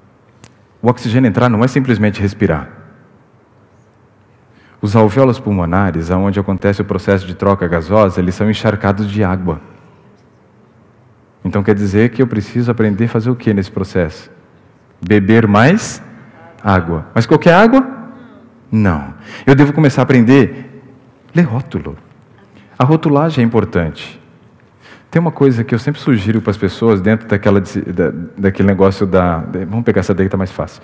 O oxigênio entrar não é simplesmente respirar. Os alvéolos pulmonares, onde acontece o processo de troca gasosa, eles são encharcados de água. Então quer dizer que eu preciso aprender a fazer o que nesse processo? Beber mais água. Mas qualquer água? Não. Eu devo começar a aprender a ler rótulo. A rotulagem é importante. Tem uma coisa que eu sempre sugiro para as pessoas dentro daquela, da, daquele negócio da... Vamos pegar essa daí que está mais fácil.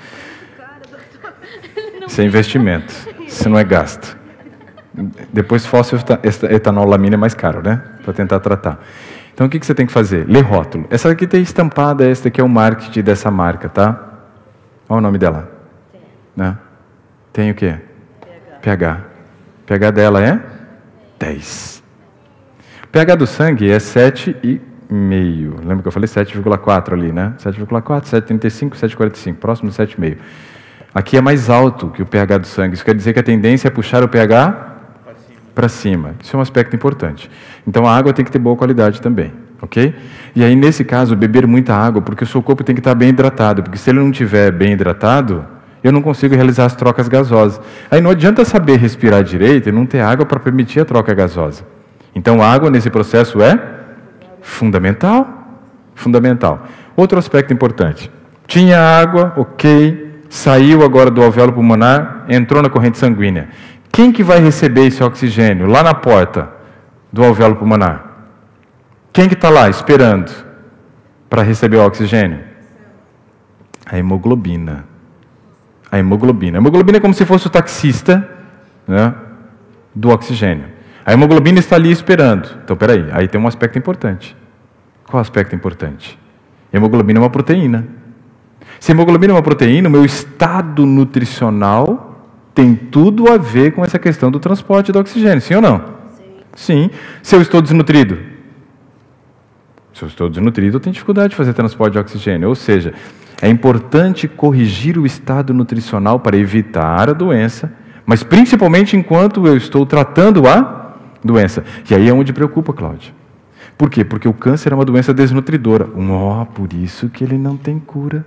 Isso é investimento, isso não é gasto. Depois fosfetanolamina é mais caro, né? Para tentar tratar. Então o que você tem que fazer? Ler rótulo. Essa aqui tem estampada, essa aqui é o marketing dessa marca, tá? Olha o nome dela. Né? Tem o quê? pH. pH dela é dez. O pH do sangue é sete vírgula cinco. Lembra que eu falei sete vírgula quatro ali, né? sete vírgula quatro, sete vírgula trinta e cinco, sete vírgula quarenta e cinco, próximo de sete vírgula cinco. Aqui é mais alto que o pH do sangue. Isso quer dizer que a tendência é puxar o pH para cima. Isso é um aspecto importante. Então a água tem que ter boa qualidade também, ok? E aí nesse caso, beber muita água, porque o seu corpo tem que estar bem hidratado, porque se ele não estiver bem hidratado, eu não consigo realizar as trocas gasosas. Aí não adianta saber respirar direito e não ter água para permitir a troca gasosa. Então a água nesse processo é fundamental, fundamental. Outro aspecto importante. Tinha água, ok, saiu agora do alvéolo pulmonar, entrou na corrente sanguínea. Quem que vai receber esse oxigênio lá na porta do alvéolo pulmonar? Quem que está lá esperando para receber o oxigênio? A hemoglobina. A hemoglobina. A hemoglobina é como se fosse o taxista, né, do oxigênio. A hemoglobina está ali esperando. Então, peraí, aí tem um aspecto importante. Qual aspecto importante? A hemoglobina é uma proteína. Se a hemoglobina é uma proteína, o meu estado nutricional tem tudo a ver com essa questão do transporte do oxigênio, sim ou não? Sim. Sim. Se eu estou desnutrido? Se eu estou desnutrido, eu tenho dificuldade de fazer transporte de oxigênio. Ou seja, é importante corrigir o estado nutricional para evitar a doença, mas principalmente enquanto eu estou tratando a doença. E aí é onde preocupa, Cláudia. Por quê? Porque o câncer é uma doença desnutridora. Oh, por isso que ele não tem cura.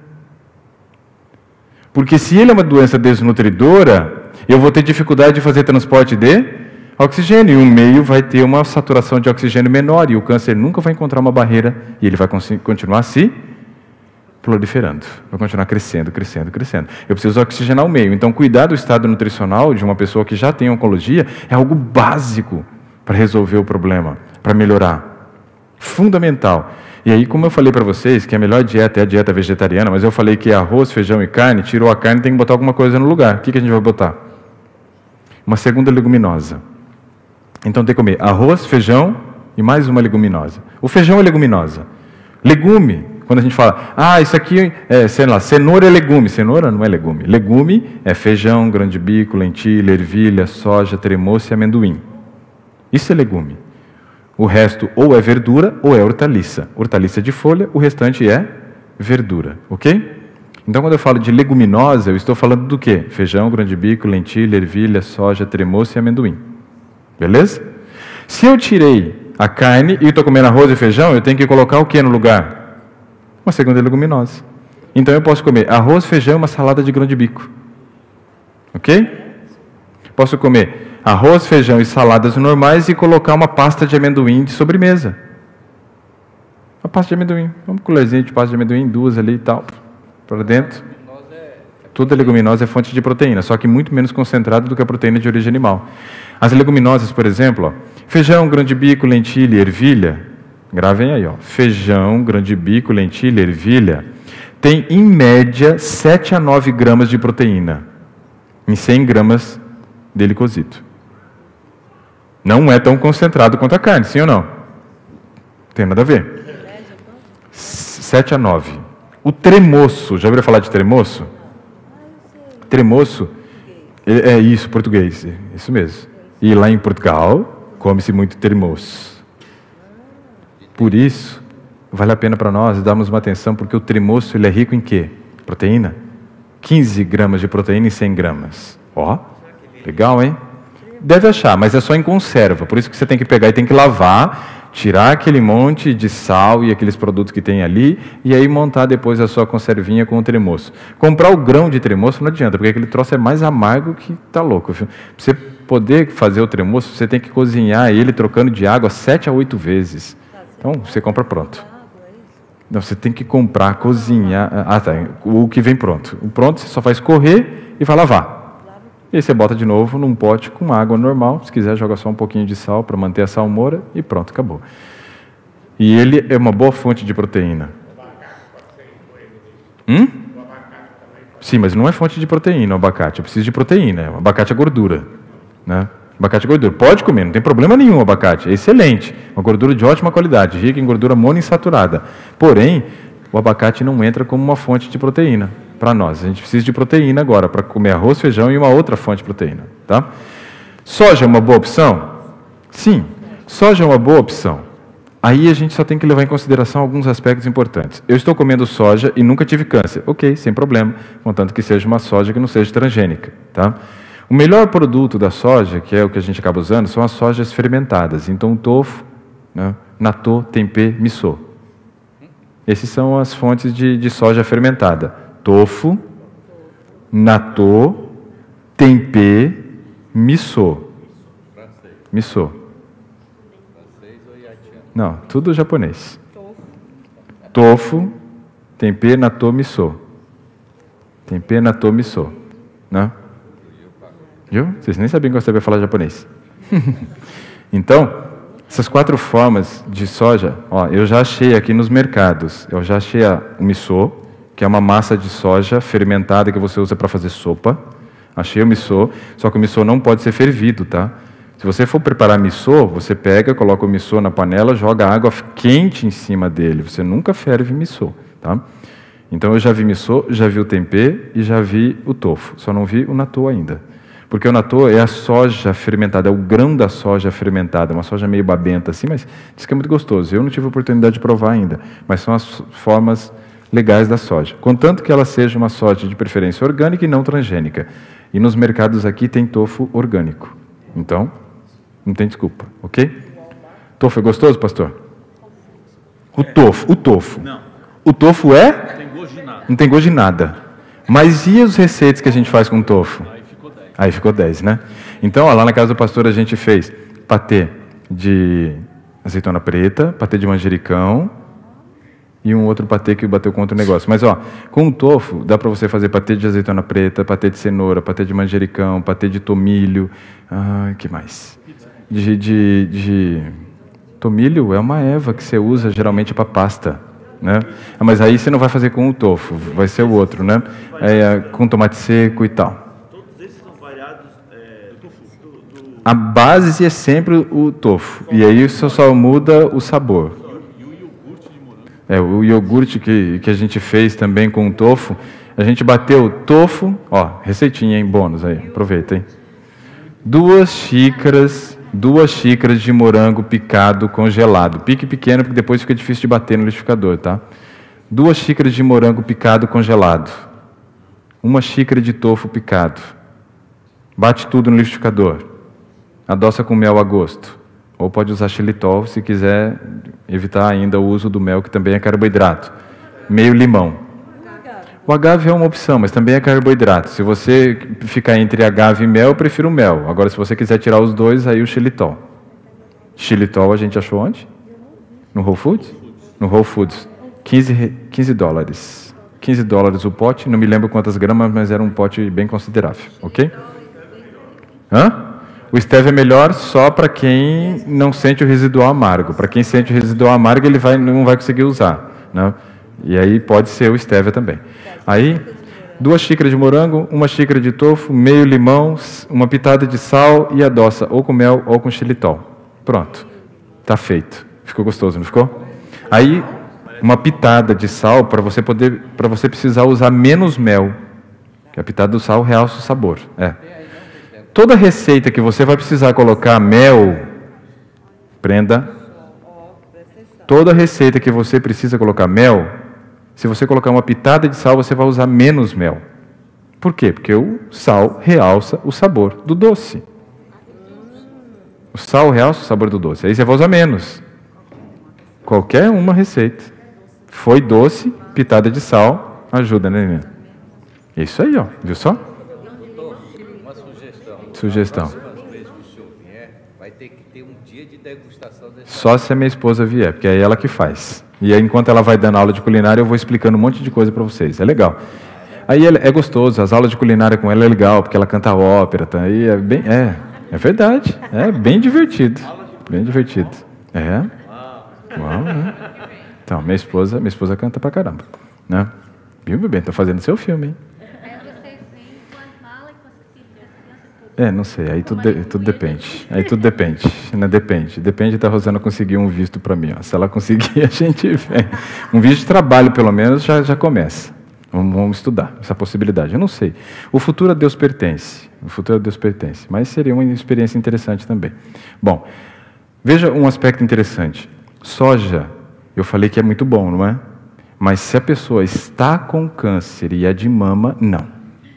Porque se ele é uma doença desnutridora, eu vou ter dificuldade de fazer transporte de oxigênio. E o meio vai ter uma saturação de oxigênio menor. E o câncer nunca vai encontrar uma barreira. E ele vai continuar se proliferando, vai continuar crescendo, crescendo, crescendo. Eu preciso oxigenar o meio. Então, cuidar do estado nutricional de uma pessoa que já tem oncologia é algo básico para resolver o problema, para melhorar. Fundamental. E aí, como eu falei para vocês, que a melhor dieta é a dieta vegetariana, mas eu falei que arroz, feijão e carne, tirou a carne, tem que botar alguma coisa no lugar. O que, que a gente vai botar? Uma segunda leguminosa. Então tem que comer arroz, feijão e mais uma leguminosa. O feijão é leguminosa. Legume, quando a gente fala, ah, isso aqui é, sei lá, cenoura é legume. Cenoura não é legume. Legume é feijão, grão de bico, lentilha, ervilha, soja, tremoço e amendoim. Isso é legume. O resto ou é verdura ou é hortaliça. Hortaliça de folha, o restante é verdura, ok? Então, quando eu falo de leguminosa, eu estou falando do quê? Feijão, grão de bico, lentilha, ervilha, soja, tremoço e amendoim. Beleza? Se eu tirei a carne e estou comendo arroz e feijão, eu tenho que colocar o que no lugar? Uma segunda leguminosa. Então, eu posso comer arroz, feijão e uma salada de grão de bico. Ok? Posso comer arroz, feijão e saladas normais e colocar uma pasta de amendoim de sobremesa. Uma pasta de amendoim. Uma colherzinha de pasta de amendoim, duas ali e tal. Para dentro. Toda leguminosa é fonte de proteína, só que muito menos concentrada do que a proteína de origem animal. As leguminosas, por exemplo, ó, feijão, grão de bico, lentilha e ervilha. Gravem aí, ó. Feijão, grão de bico, lentilha e ervilha tem, em média, sete a nove gramas de proteína em cem gramas dele cozido. Não é tão concentrado quanto a carne, sim ou não? Tem nada a ver. sete a nove. O tremoço, já ouviram falar de tremoço? Tremoço, é, é isso, português, isso mesmo. E lá em Portugal, come-se muito tremoço. Por isso, vale a pena para nós darmos uma atenção, porque o tremoço ele é rico em quê? Proteína. quinze gramas de proteína em cem gramas. Ó, legal, hein? Deve achar, mas é só em conserva. Por isso que você tem que pegar e tem que lavar, tirar aquele monte de sal e aqueles produtos que tem ali, e aí montar depois a sua conservinha com o tremoço. Comprar o grão de tremoço não adianta, porque aquele troço é mais amargo que tá louco. Para você poder fazer o tremoço, você tem que cozinhar ele trocando de água sete a oito vezes. Então, você compra pronto. Não, você tem que comprar, cozinhar. Ah, tá. O que vem pronto. O pronto você só faz correr e vai lavar. E aí você bota de novo num pote com água normal. Se quiser, joga só um pouquinho de sal para manter a salmoura e pronto, acabou. E ele é uma boa fonte de proteína. Hum? Sim, mas não é fonte de proteína o abacate. Eu preciso de proteína. O abacate é gordura, né? Abacate é gordura. Pode comer, não tem problema nenhum o abacate. É excelente. Uma gordura de ótima qualidade, rica em gordura monoinsaturada. Porém, o abacate não entra como uma fonte de proteína para nós. A gente precisa de proteína agora para comer arroz, feijão e uma outra fonte de proteína. Tá? Soja é uma boa opção? Sim, soja é uma boa opção. Aí a gente só tem que levar em consideração alguns aspectos importantes. Eu estou comendo soja e nunca tive câncer. Ok, sem problema, contanto que seja uma soja que não seja transgênica. Tá? O melhor produto da soja, que é o que a gente acaba usando, são as sojas fermentadas. Então, tofu, né, natô, tempê, miso. Essas são as fontes de, de soja fermentada. Tofu, natô, tempê, miso. Miso. Não, tudo japonês. Tofu, tempê, natô, miso. Tempê, natô, miso. Né? Viu? Vocês nem sabiam que eu sabia falar japonês. Então, essas quatro formas de soja, ó, eu já achei aqui nos mercados. Eu já achei a, o miso, que é uma massa de soja fermentada que você usa para fazer sopa. Achei o miso, só que o miso não pode ser fervido, tá? Se você for preparar miso, você pega, coloca o miso na panela, joga água quente em cima dele. Você nunca ferve miso, tá? Então eu já vi miso, já vi o tempê e já vi o tofu. Só não vi o natô ainda. Porque o natô é a soja fermentada, é o grão da soja fermentada, uma soja meio babenta assim, mas diz que é muito gostoso. Eu não tive a oportunidade de provar ainda, mas são as formas legais da soja. Contanto que ela seja uma soja de preferência orgânica e não transgênica. E nos mercados aqui tem tofu orgânico. Então, não tem desculpa, ok? Tofu é gostoso, pastor? O tofu, o tofu. Não. O tofu é? Não tem gosto de nada. Não tem gosto de nada. Mas e os receitos que a gente faz com tofu? Aí ficou dez. Aí ficou dez, né? Então, ó, lá na casa do pastor a gente fez patê de azeitona preta, patê de manjericão e um outro patê que bateu contra o negócio. Mas, ó, com o tofu, dá para você fazer patê de azeitona preta, patê de cenoura, patê de manjericão, patê de tomilho. Ah, que mais? De, de, de... Tomilho é uma erva que você usa geralmente para pasta, né? Ah, mas aí você não vai fazer com o tofu, vai ser o outro, né? É, com tomate seco e tal. A base é sempre o tofu. E aí só, só muda o sabor. E o iogurte de morango? É, o iogurte que, que a gente fez também com o tofu, a gente bateu o tofu, ó, receitinha, hein, bônus aí, aproveita, hein. Duas xícaras, duas xícaras de morango picado congelado. Pique pequeno, porque depois fica difícil de bater no liquidificador, tá? Duas xícaras de morango picado congelado. Uma xícara de tofu picado. Bate tudo no liquidificador. Adoça com mel a gosto. Ou pode usar xilitol, se quiser evitar ainda o uso do mel, que também é carboidrato. Meio limão. O agave é uma opção, mas também é carboidrato. Se você ficar entre agave e mel, eu prefiro o mel. Agora, se você quiser tirar os dois, aí o xilitol. Xilitol a gente achou onde? No Whole Foods? No Whole Foods. quinze, quinze dólares. quinze dólares o pote, não me lembro quantas gramas, mas era um pote bem considerável, ok? Hã? O stevia é melhor só para quem não sente o residual amargo. Para quem sente o residual amargo, ele vai, não vai conseguir usar, né? E aí pode ser o stevia também. Aí, duas xícaras de morango, uma xícara de tofu, meio limão, uma pitada de sal e adoça ou com mel ou com xilitol. Pronto. Tá feito. Ficou gostoso, não ficou? Aí, uma pitada de sal para você poder, para você precisar usar menos mel. Que a pitada do sal realça o sabor. É. Toda receita que você vai precisar colocar mel, prenda. Toda receita que você precisa colocar mel, se você colocar uma pitada de sal, você vai usar menos mel. Por quê? Porque o sal realça o sabor do doce. O sal realça o sabor do doce. Aí você vai usar menos. Qualquer uma receita. Foi doce, pitada de sal, ajuda, né, menina? Isso aí, ó. Viu só? Uma sugestão. Sugestão. A próxima vez que o senhor vier, vai ter que ter um dia de degustação desse. Só se a minha esposa vier, porque é ela que faz. E aí, enquanto ela vai dando aula de culinária, eu vou explicando um monte de coisa para vocês. É legal. Aí é gostoso, as aulas de culinária com ela é legal, porque ela canta ópera, tá? Aí é bem, é, é verdade. É bem divertido. Bem divertido. É. Uau, né? Então, minha esposa, minha esposa canta pra caramba, né? Viu, bebê? Tô fazendo seu filme, hein? É, não sei, aí tudo, de, tudo depende. Aí tudo depende, né? Depende. Depende da Rosana conseguir um visto para mim. Ó. Se ela conseguir, a gente vem. Um visto de trabalho, pelo menos, já, já começa. Vamos, vamos estudar essa possibilidade. Eu não sei. O futuro a Deus pertence. O futuro a Deus pertence. Mas seria uma experiência interessante também. Bom, veja um aspecto interessante. Soja, eu falei que é muito bom, não é? Mas se a pessoa está com câncer e é de mama, não.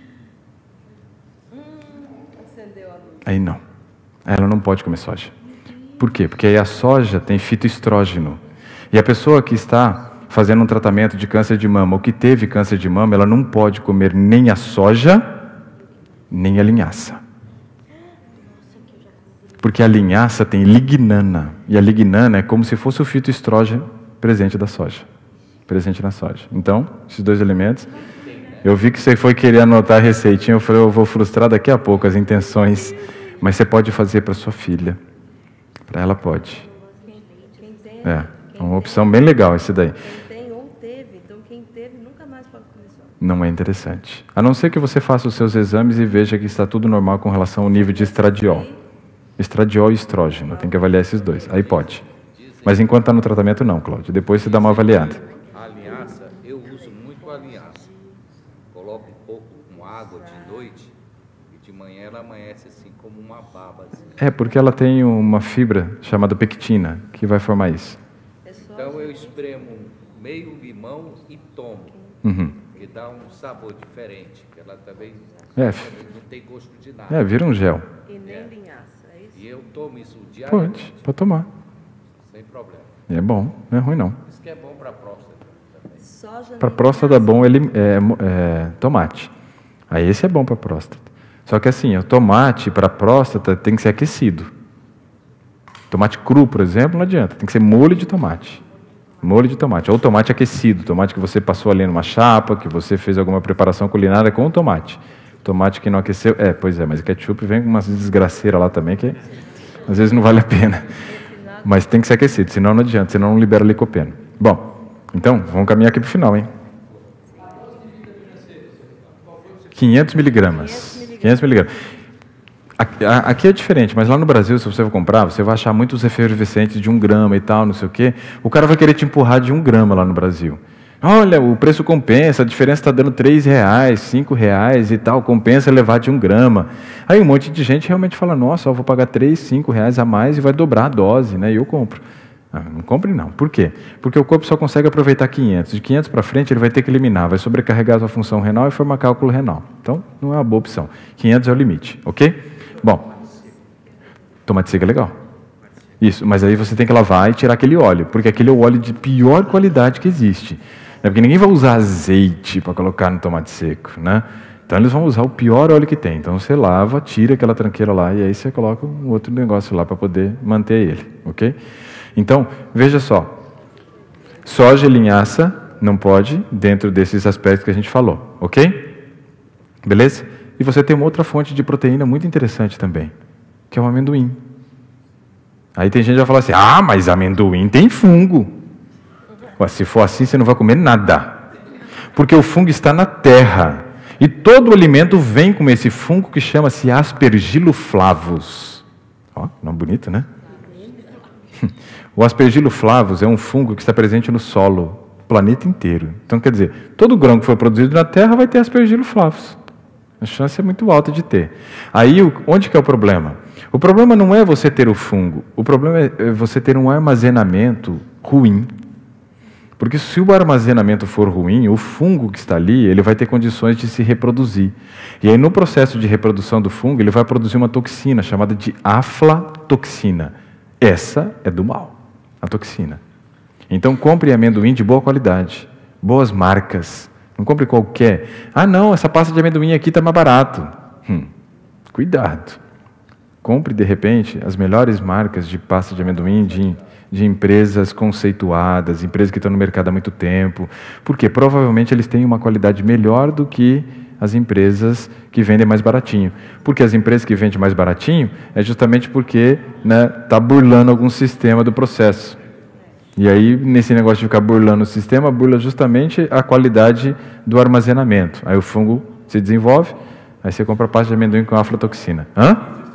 Aí não. Ela não pode comer soja. Por quê? Porque aí a soja tem fitoestrógeno. E a pessoa que está fazendo um tratamento de câncer de mama, ou que teve câncer de mama, ela não pode comer nem a soja, nem a linhaça. Porque a linhaça tem lignana. E a lignana é como se fosse o fitoestrógeno presente da soja. Presente na soja. Então, esses dois elementos... Eu vi que você foi querer anotar a receitinha, eu falei, eu vou frustrar daqui a pouco as intenções, mas você pode fazer para sua filha. Para ela pode. É, uma opção bem legal esse daí. Quem tem ou teve, então quem teve nunca mais pode comer soja. Não é interessante. A não ser que você faça os seus exames e veja que está tudo normal com relação ao nível de estradiol. Estradiol e estrógeno, tem que avaliar esses dois. Aí pode. Mas enquanto está no tratamento, não, Cláudio. Depois você dá uma avaliada. A linhaça, eu uso muito a linhaça. Coloco um pouco com água de noite e de manhã ela amanhece assim como uma baba. Assim. É, porque ela tem uma fibra chamada pectina que vai formar isso. Então eu espremo meio limão e tomo. Uhum. Que dá um sabor diferente. Que ela também É. não tem gosto de nada. É, vira um gel. E nem linhaça, é isso? E eu tomo isso diariamente. Pode, pode tomar. Sem problema. É bom, não é ruim não. Isso que é bom para a próstata também. Soja Para nem próstata linhaça. bom ele é, é tomate. Aí esse é bom para próstata. Só que assim, o tomate para próstata tem que ser aquecido. Tomate cru, por exemplo, não adianta. Tem que ser molho de tomate. Molho de tomate, ou tomate aquecido, tomate que você passou ali numa chapa, que você fez alguma preparação culinária com tomate. Tomate que não aqueceu, é, pois é, mas o ketchup vem com umas desgraceiras lá também, que às vezes não vale a pena. Mas tem que ser aquecido, senão não adianta, senão não libera licopeno. Bom, então, vamos caminhar aqui para o final, hein? quinhentos miligramas. quinhentos miligramas. Aqui é diferente, mas lá no Brasil, se você for comprar, você vai achar muitos efervescentes de um grama e tal, não sei o quê. O cara vai querer te empurrar de um grama lá no Brasil. Olha, o preço compensa, a diferença está dando três reais, cinco reais e tal, compensa levar de um grama. Aí um monte de gente realmente fala, nossa, eu vou pagar três, cinco reais a mais e vai dobrar a dose, né? E eu compro. Ah, não compre não. Por quê? Porque o corpo só consegue aproveitar quinhentos. De quinhentos para frente ele vai ter que eliminar, vai sobrecarregar a sua função renal e formar cálculo renal. Então, não é uma boa opção. quinhentos é o limite, ok? Bom, tomate seco é legal. Isso, mas aí você tem que lavar e tirar aquele óleo, porque aquele é o óleo de pior qualidade que existe. Né? Porque ninguém vai usar azeite para colocar no tomate seco, né? Então eles vão usar o pior óleo que tem. Então você lava, tira aquela tranqueira lá e aí você coloca um outro negócio lá para poder manter ele, ok? Então, veja só. Soja e linhaça não pode dentro desses aspectos que a gente falou, ok? Beleza? E você tem uma outra fonte de proteína muito interessante também, que é o amendoim. Aí tem gente que vai falar assim, ah, mas amendoim tem fungo. Ué, se for assim, você não vai comer nada. Porque o fungo está na terra. E todo o alimento vem com esse fungo que chama-se Aspergillus. Ó, nome bonito, né? O Aspergillus flavus é um fungo que está presente no solo, o planeta inteiro. Então, quer dizer, todo grão que foi produzido na terra vai ter Aspergillus flavus. A chance é muito alta de ter. Aí, onde que é o problema? O problema não é você ter o fungo, o problema é você ter um armazenamento ruim. Porque se o armazenamento for ruim, o fungo que está ali, ele vai ter condições de se reproduzir. E aí, no processo de reprodução do fungo, ele vai produzir uma toxina chamada de aflatoxina. Essa é do mal, a toxina. Então, compre amendoim de boa qualidade, boas marcas. Não compre qualquer. Ah, não, essa pasta de amendoim aqui está mais barato. Hum, cuidado. Compre, de repente, as melhores marcas de pasta de amendoim de, de empresas conceituadas, empresas que estão no mercado há muito tempo. Porque provavelmente eles têm uma qualidade melhor do que as empresas que vendem mais baratinho. Porque as empresas que vendem mais baratinho é justamente porque está, né, burlando algum sistema do processo. E aí, nesse negócio de ficar burlando o sistema, burla justamente a qualidade do armazenamento. Aí o fungo se desenvolve, aí você compra pasta de amendoim com aflatoxina. Hã?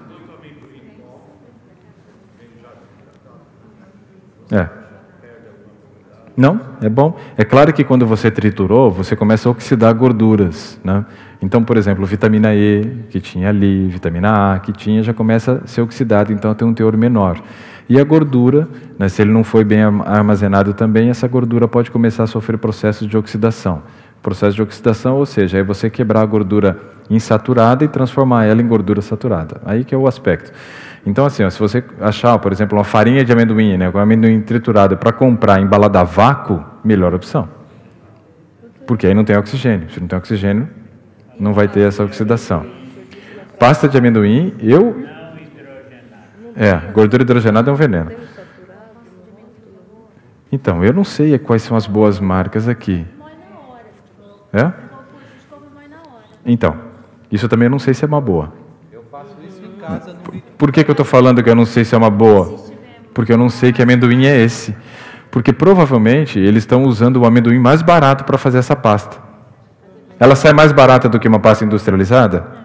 É. Não, é bom. É claro que quando você triturou, você começa a oxidar gorduras, né? Então, por exemplo, vitamina E, que tinha ali, vitamina A, que tinha, já começa a ser oxidado, então tem um teor menor. E a gordura, né, se ele não foi bem armazenado também, essa gordura pode começar a sofrer processos de oxidação. Processo de oxidação, ou seja, é você quebrar a gordura insaturada e transformar ela em gordura saturada. Aí que é o aspecto. Então, assim, ó, se você achar, por exemplo, uma farinha de amendoim, né, com amendoim triturado, para comprar embalada a vácuo, melhor opção. Porque aí não tem oxigênio. Se não tem oxigênio, não vai ter essa oxidação. Pasta de amendoim, eu... É, gordura hidrogenada é um veneno. Então, eu não sei quais são as boas marcas aqui. É? Então, isso também eu não sei se é uma boa. Eu faço isso em casa. No... Por que que eu estou falando que eu não sei se é uma boa? Porque eu não sei que amendoim é esse. Porque provavelmente eles estão usando o amendoim mais barato para fazer essa pasta. Ela sai mais barata do que uma pasta industrializada?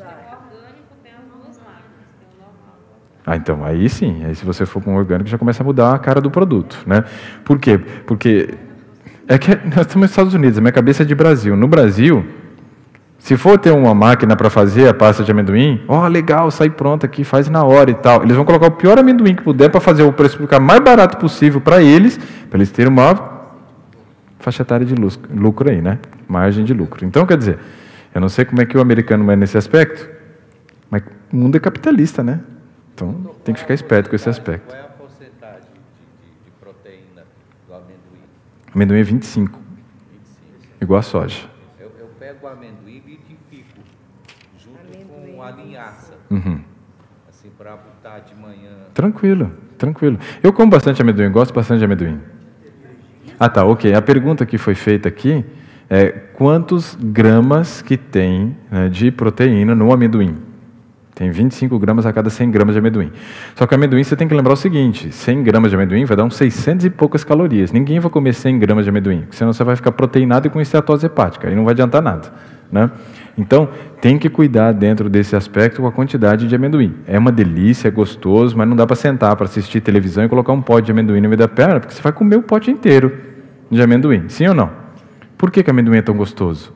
Ah, então, aí sim. Aí se você for com um orgânico, já começa a mudar a cara do produto, né? Por quê? Porque é que nós estamos nos Estados Unidos, a minha cabeça é de Brasil. No Brasil, se for ter uma máquina para fazer a pasta de amendoim, ó, oh, legal, sai pronta aqui, faz na hora e tal. Eles vão colocar o pior amendoim que puder para fazer o preço ficar mais barato possível para eles, para eles terem uma faixa etária de lucro aí, né? Margem de lucro. Então, quer dizer, eu não sei como é que o americano é nesse aspecto, mas o mundo é capitalista, né? Então, tem que ficar esperto com esse aspecto. Qual é a porcentagem de, de, de proteína do amendoim? Amendoim é vinte e cinco. vinte e cinco. Igual a soja. Eu, eu pego o amendoim e identifico, junto amendoim. com a linhaça. Uhum. Assim, para botar de manhã. Tranquilo, tranquilo. Eu como bastante amendoim, gosto bastante de amendoim. Ah, tá, ok. A pergunta que foi feita aqui é quantos gramas que tem, né, de proteína no amendoim? Tem vinte e cinco gramas a cada cem gramas de amendoim. Só que o amendoim você tem que lembrar o seguinte, cem gramas de amendoim vai dar uns seiscentos e poucas calorias. Ninguém vai comer cem gramas de amendoim, senão você vai ficar proteinado e com esteatose hepática, aí não vai adiantar nada, né? Então, tem que cuidar dentro desse aspecto com a quantidade de amendoim. É uma delícia, é gostoso, mas não dá para sentar para assistir televisão e colocar um pote de amendoim no meio da perna, porque você vai comer o pote inteiro de amendoim. Sim ou não? Por que que amendoim é tão gostoso?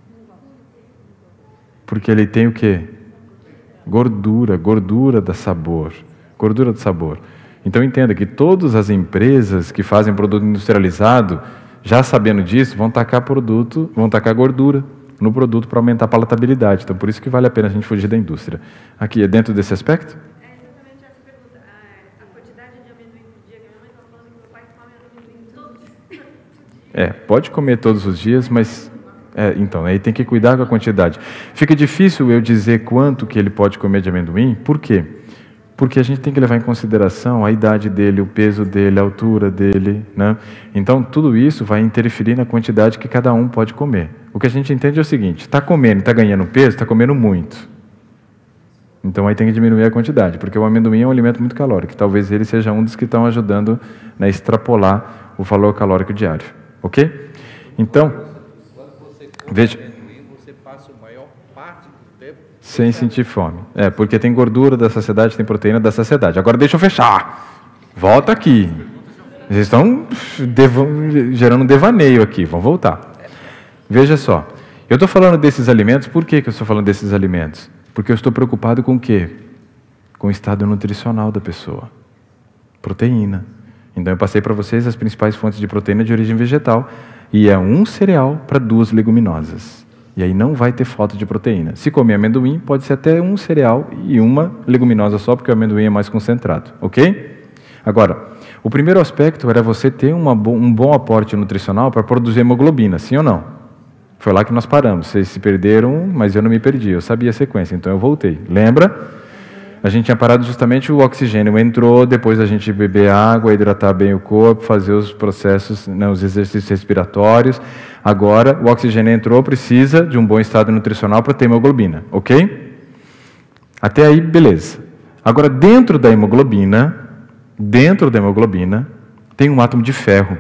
Porque ele tem o quê? Gordura, gordura dá sabor. Gordura do sabor. Então entenda que todas as empresas que fazem produto industrializado, já sabendo disso, vão tacar produto, vão tacar gordura no produto para aumentar a palatabilidade. Então por isso que vale a pena a gente fugir da indústria. Aqui, é dentro desse aspecto? É exatamente essa pergunta. A, a quantidade de amendoim por dia, que a minha mãe está falando que meu pai come amendoim todos os dias. É, pode comer todos os dias, mas... É, então, aí tem que cuidar com a quantidade. Fica difícil eu dizer quanto que ele pode comer de amendoim, por quê? Porque a gente tem que levar em consideração a idade dele, o peso dele, a altura dele, né? Então, tudo isso vai interferir na quantidade que cada um pode comer. O que a gente entende é o seguinte, está comendo, está ganhando peso, está comendo muito. Então, aí tem que diminuir a quantidade, porque o amendoim é um alimento muito calórico. Talvez ele seja um dos que estão ajudando a extrapolar o valor calórico diário. Ok? Então... Veja, você passa a maior parte do tempo sem sentir fome. É, porque tem gordura da saciedade, tem proteína da saciedade. Agora deixa eu fechar. Volta aqui. Vocês estão gerando um devaneio aqui. Vamos voltar. Veja só. Eu estou falando desses alimentos, por que, que eu estou falando desses alimentos? Porque eu estou preocupado com o quê? Com o estado nutricional da pessoa. Proteína. Então eu passei para vocês as principais fontes de proteína de origem vegetal. E é um cereal para duas leguminosas. E aí não vai ter falta de proteína. Se comer amendoim, pode ser até um cereal e uma leguminosa só, porque o amendoim é mais concentrado. Ok? Agora, o primeiro aspecto era você ter uma bo- um bom aporte nutricional para produzir hemoglobina, sim ou não? Foi lá que nós paramos. Vocês se perderam, mas eu não me perdi. Eu sabia a sequência, então eu voltei. Lembra? A gente tinha parado justamente, o oxigênio entrou, depois a gente beber água, hidratar bem o corpo, fazer os processos, né, os exercícios respiratórios. Agora, o oxigênio entrou, precisa de um bom estado nutricional para ter hemoglobina, ok? Até aí, beleza. Agora, dentro da hemoglobina, dentro da hemoglobina, tem um átomo de ferro.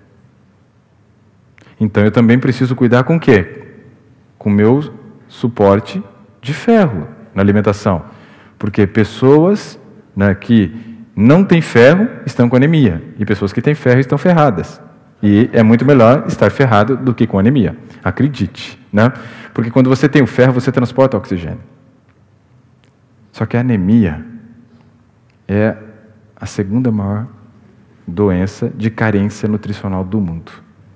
Então, eu também preciso cuidar com o quê? Com o meu suporte de ferro na alimentação. Porque pessoas, né, que não têm ferro estão com anemia. E pessoas que têm ferro estão ferradas. E é muito melhor estar ferrado do que com anemia. Acredite. Né? Porque quando você tem o ferro, você transporta oxigênio. Só que a anemia é a segunda maior doença de carência nutricional do mundo.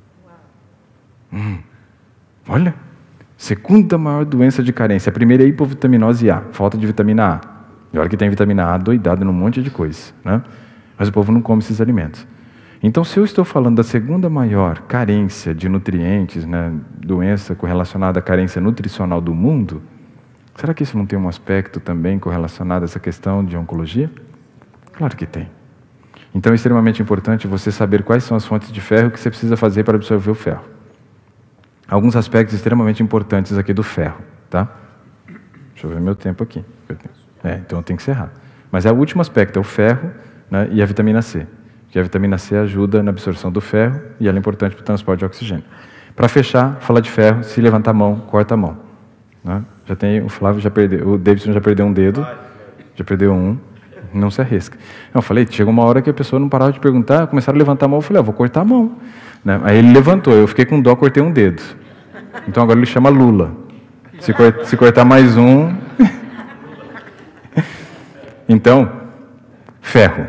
Hum, olha, segunda maior doença de carência. A primeira é hipovitaminose A, falta de vitamina A. E olha que tem vitamina A doidado num monte de coisa, né? Mas o povo não come esses alimentos. Então, se eu estou falando da segunda maior carência de nutrientes, né, doença correlacionada à carência nutricional do mundo, será que isso não tem um aspecto também correlacionado a essa questão de oncologia? Claro que tem. Então, é extremamente importante você saber quais são as fontes de ferro que você precisa fazer para absorver o ferro. Alguns aspectos extremamente importantes aqui do ferro, tá? Deixa eu ver meu tempo aqui. É, então eu tenho que encerrar. Mas é o último aspecto, é o ferro, né, e a vitamina C. Porque a vitamina C ajuda na absorção do ferro e ela é importante para o transporte de oxigênio. Para fechar, falar de ferro, se levantar a mão, corta a mão. Né? Já tem, o Flávio já perdeu, o Davidson já perdeu um dedo, já perdeu um, não se arrisca. Eu falei, chegou uma hora que a pessoa não parava de perguntar, começaram a levantar a mão, eu falei, ah, vou cortar a mão. Né? Aí ele levantou, eu fiquei com dó, cortei um dedo. Então agora ele chama Lula. Se, cort, se cortar mais um... Então, ferro.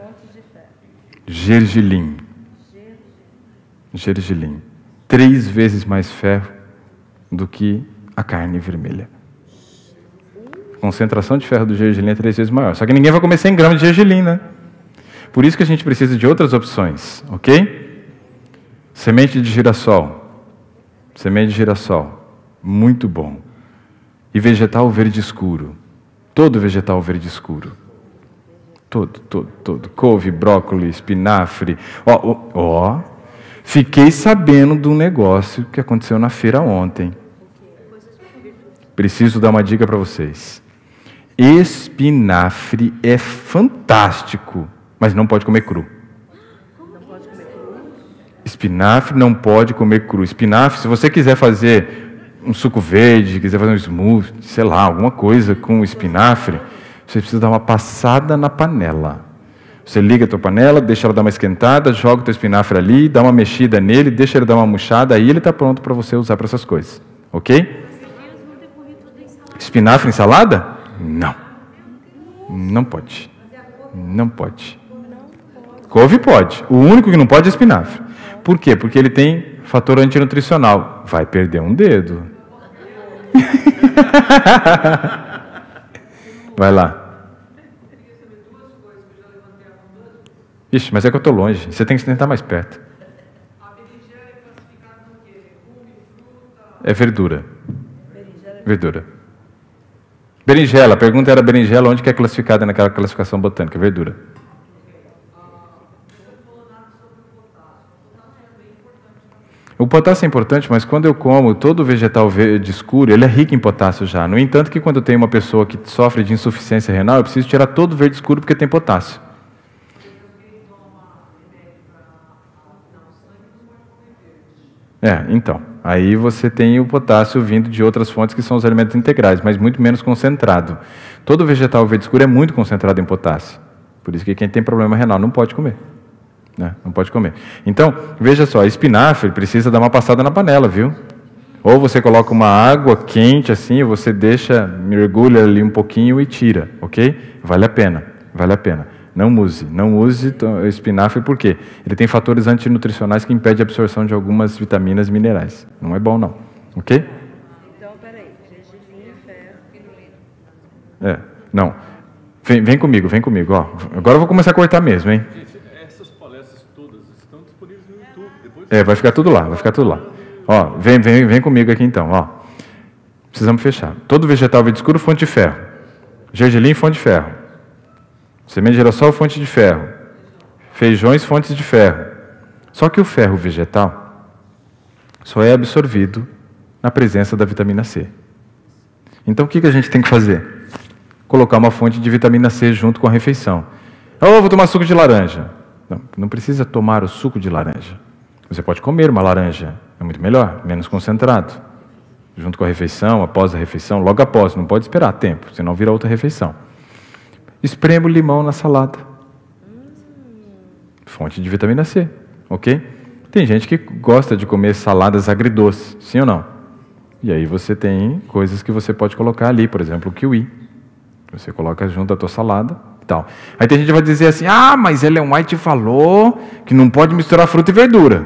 Gergelim. Gergelim. Três vezes mais ferro do que a carne vermelha. A concentração de ferro do gergelim é três vezes maior. Só que ninguém vai comer cem gramas de gergelim, né? Por isso que a gente precisa de outras opções, ok? Semente de girassol. Semente de girassol. Muito bom. E vegetal verde escuro. Todo vegetal verde escuro. Todo, todo, todo. Couve, brócolis, espinafre. Ó, ó, ó. Fiquei sabendo de um negócio que aconteceu na feira ontem. Preciso dar uma dica para vocês. Espinafre é fantástico, mas não pode comer cru. Espinafre não pode comer cru. Espinafre, se você quiser fazer um suco verde, quiser fazer um smoothie, sei lá, alguma coisa com espinafre, você precisa dar uma passada na panela. Você liga a tua panela, deixa ela dar uma esquentada, joga o teu espinafre ali, dá uma mexida nele, deixa ele dar uma murchada, aí ele está pronto para você usar para essas coisas. Ok? Espinafre em salada? Não. Não pode. Não pode. Couve pode. O único que não pode é espinafre. Por quê? Porque ele tem fator antinutricional. Vai perder um dedo. Vai lá. Ixi, mas é que eu estou longe. Você tem que sentar mais perto. É verdura. Verdura. Berinjela. A pergunta era berinjela, onde que é classificada naquela classificação botânica? Verdura. O potássio é importante, mas quando eu como todo vegetal verde escuro, ele é rico em potássio já. No entanto, que quando eu tenho uma pessoa que sofre de insuficiência renal, eu preciso tirar todo o verde escuro porque tem potássio. É, então, aí você tem o potássio vindo de outras fontes que são os alimentos integrais, mas muito menos concentrado. Todo vegetal verde escuro é muito concentrado em potássio. Por isso que quem tem problema renal não pode comer. Né? Não pode comer. Então, veja só, espinafre precisa dar uma passada na panela, viu? Ou você coloca uma água quente assim, você deixa, mergulha ali um pouquinho e tira, ok? Vale a pena, vale a pena. Não use, não use espinafre, por quê? Ele tem fatores antinutricionais que impedem a absorção de algumas vitaminas e minerais. Não é bom, não. Ok? Então, peraí. Gergelim, ferro, pirulito. É, não. Vem, vem comigo, vem comigo. Ó. Agora eu vou começar a cortar mesmo, hein? Gente, essas palestras todas estão disponíveis no YouTube. Depois... É, vai ficar tudo lá, vai ficar tudo lá. Ó, vem, vem, vem comigo aqui então, ó. Precisamos fechar. Todo vegetal verde escuro, fonte de ferro. Gergelim, fonte de ferro. Semente de girassol, fonte de ferro. Feijões, fontes de ferro. Só que o ferro vegetal só é absorvido na presença da vitamina C. Então, o que a gente tem que fazer? Colocar uma fonte de vitamina C junto com a refeição. Oh, vou tomar suco de laranja. Não, não precisa tomar o suco de laranja. Você pode comer uma laranja. É muito melhor, menos concentrado. Junto com a refeição, após a refeição, logo após. Não pode esperar tempo, senão vira outra refeição. Espremo limão na salada. Fonte de vitamina C, ok? Tem gente que gosta de comer saladas agridoces, sim ou não? E aí você tem coisas que você pode colocar ali, por exemplo, o kiwi. Você coloca junto à tua salada e tal. Aí tem gente que vai dizer assim, ah, mas Ellen White falou que não pode misturar fruta e verdura.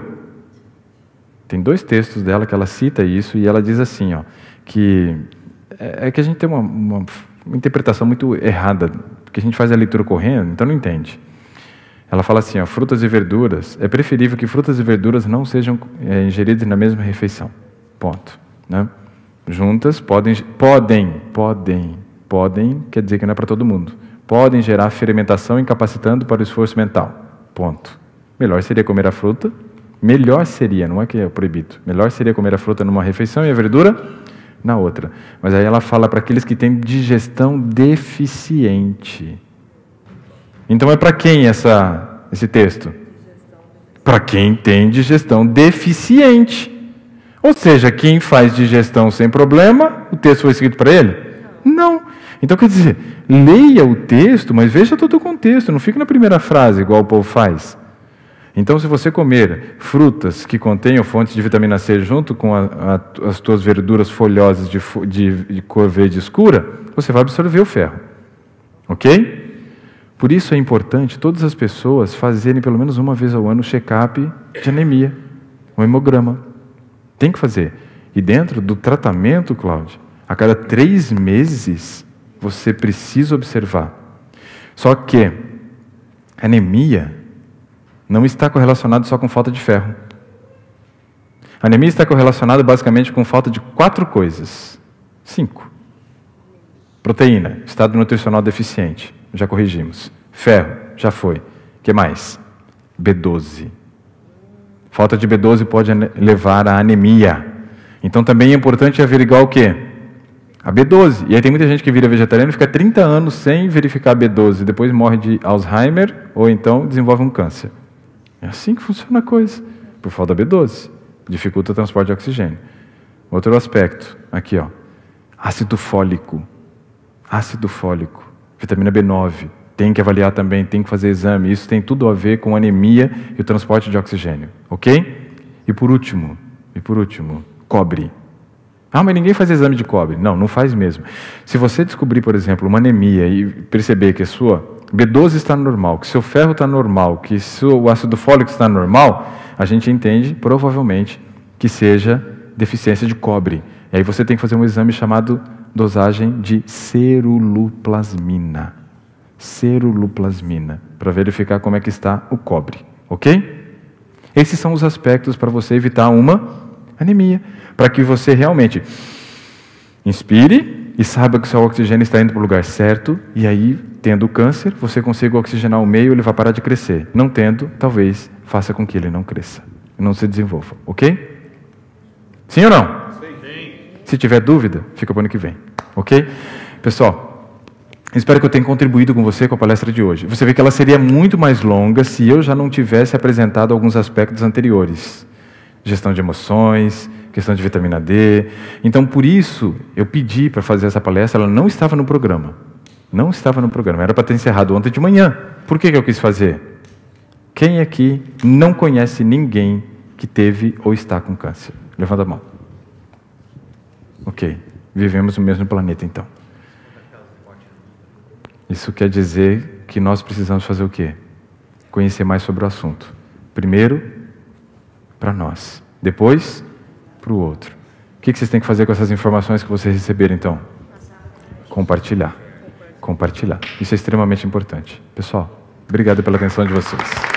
Tem dois textos dela que ela cita isso e ela diz assim, ó, que é que a gente tem uma, uma, uma interpretação muito errada, porque a gente faz a leitura correndo, então não entende. Ela fala assim, ó, frutas e verduras, é preferível que frutas e verduras não sejam é, ingeridas na mesma refeição. Ponto. Né? Juntas podem, podem, podem, podem, quer dizer que não é para todo mundo, podem gerar fermentação incapacitando para o esforço mental. Ponto. Melhor seria comer a fruta, melhor seria, não é que é proibido, melhor seria comer a fruta numa refeição e a verdura na outra. Mas aí ela fala para aqueles que têm digestão deficiente. Então é para quem essa, esse texto? Para quem tem digestão deficiente. Ou seja, quem faz digestão sem problema, o texto foi escrito para ele? Não. Então quer dizer, leia o texto, mas veja todo o contexto, não fique na primeira frase, igual o povo faz. Então, se você comer frutas que contenham fontes de vitamina C junto com a, a, as tuas verduras folhosas de, de, de cor verde escura, você vai absorver o ferro. Ok? Por isso é importante todas as pessoas fazerem pelo menos uma vez ao ano o check-up de anemia, o hemograma. Tem que fazer. E dentro do tratamento, Cláudia, a cada três meses você precisa observar. Só que anemia não está correlacionado só com falta de ferro. A anemia está correlacionada basicamente com falta de quatro coisas. Cinco. Proteína, estado nutricional deficiente, já corrigimos. Ferro, já foi. O que mais? B doze. Falta de B doze pode levar à anemia. Então também é importante averiguar o quê? A B doze. E aí tem muita gente que vira vegetariano e fica trinta anos sem verificar a B doze, depois morre de Alzheimer ou então desenvolve um câncer. É assim que funciona a coisa, por falta da B doze. Dificulta o transporte de oxigênio. Outro aspecto, aqui ó, ácido fólico. Ácido fólico, vitamina B nove. Tem que avaliar também, tem que fazer exame. Isso tem tudo a ver com anemia e o transporte de oxigênio, ok? E por último, e por último, cobre. Ah, mas ninguém faz exame de cobre. Não, não faz mesmo. Se você descobrir, por exemplo, uma anemia e perceber que a sua B doze está normal, que seu ferro está normal, que seu ácido fólico está normal, a gente entende, provavelmente, que seja deficiência de cobre. E aí você tem que fazer um exame chamado dosagem de ceruloplasmina. Ceruloplasmina, para verificar como é que está o cobre, ok? Esses são os aspectos para você evitar uma anemia, para que você realmente inspire e saiba que o seu oxigênio está indo para o lugar certo, e aí, tendo câncer, você consiga oxigenar o meio e ele vai parar de crescer. Não tendo, talvez, faça com que ele não cresça, não se desenvolva, ok? Sim ou não? Sim. Se tiver dúvida, fica para o ano que vem, ok? Pessoal, espero que eu tenha contribuído com você com a palestra de hoje. Você vê que ela seria muito mais longa se eu já não tivesse apresentado alguns aspectos anteriores. Gestão de emoções, questão de vitamina D. Então, por isso, eu pedi para fazer essa palestra, ela não estava no programa. Não estava no programa, era para ter encerrado ontem de manhã. Por que que eu quis fazer? Quem aqui não conhece ninguém que teve ou está com câncer? Levanta a mão. Ok, vivemos no mesmo planeta então. Isso quer dizer que nós precisamos fazer o quê? Conhecer mais sobre o assunto. Primeiro, para nós. Depois, para o outro. O que vocês têm que fazer com essas informações que vocês receberam, então? Compartilhar. Compartilhar. Isso é extremamente importante. Pessoal, obrigado pela atenção de vocês.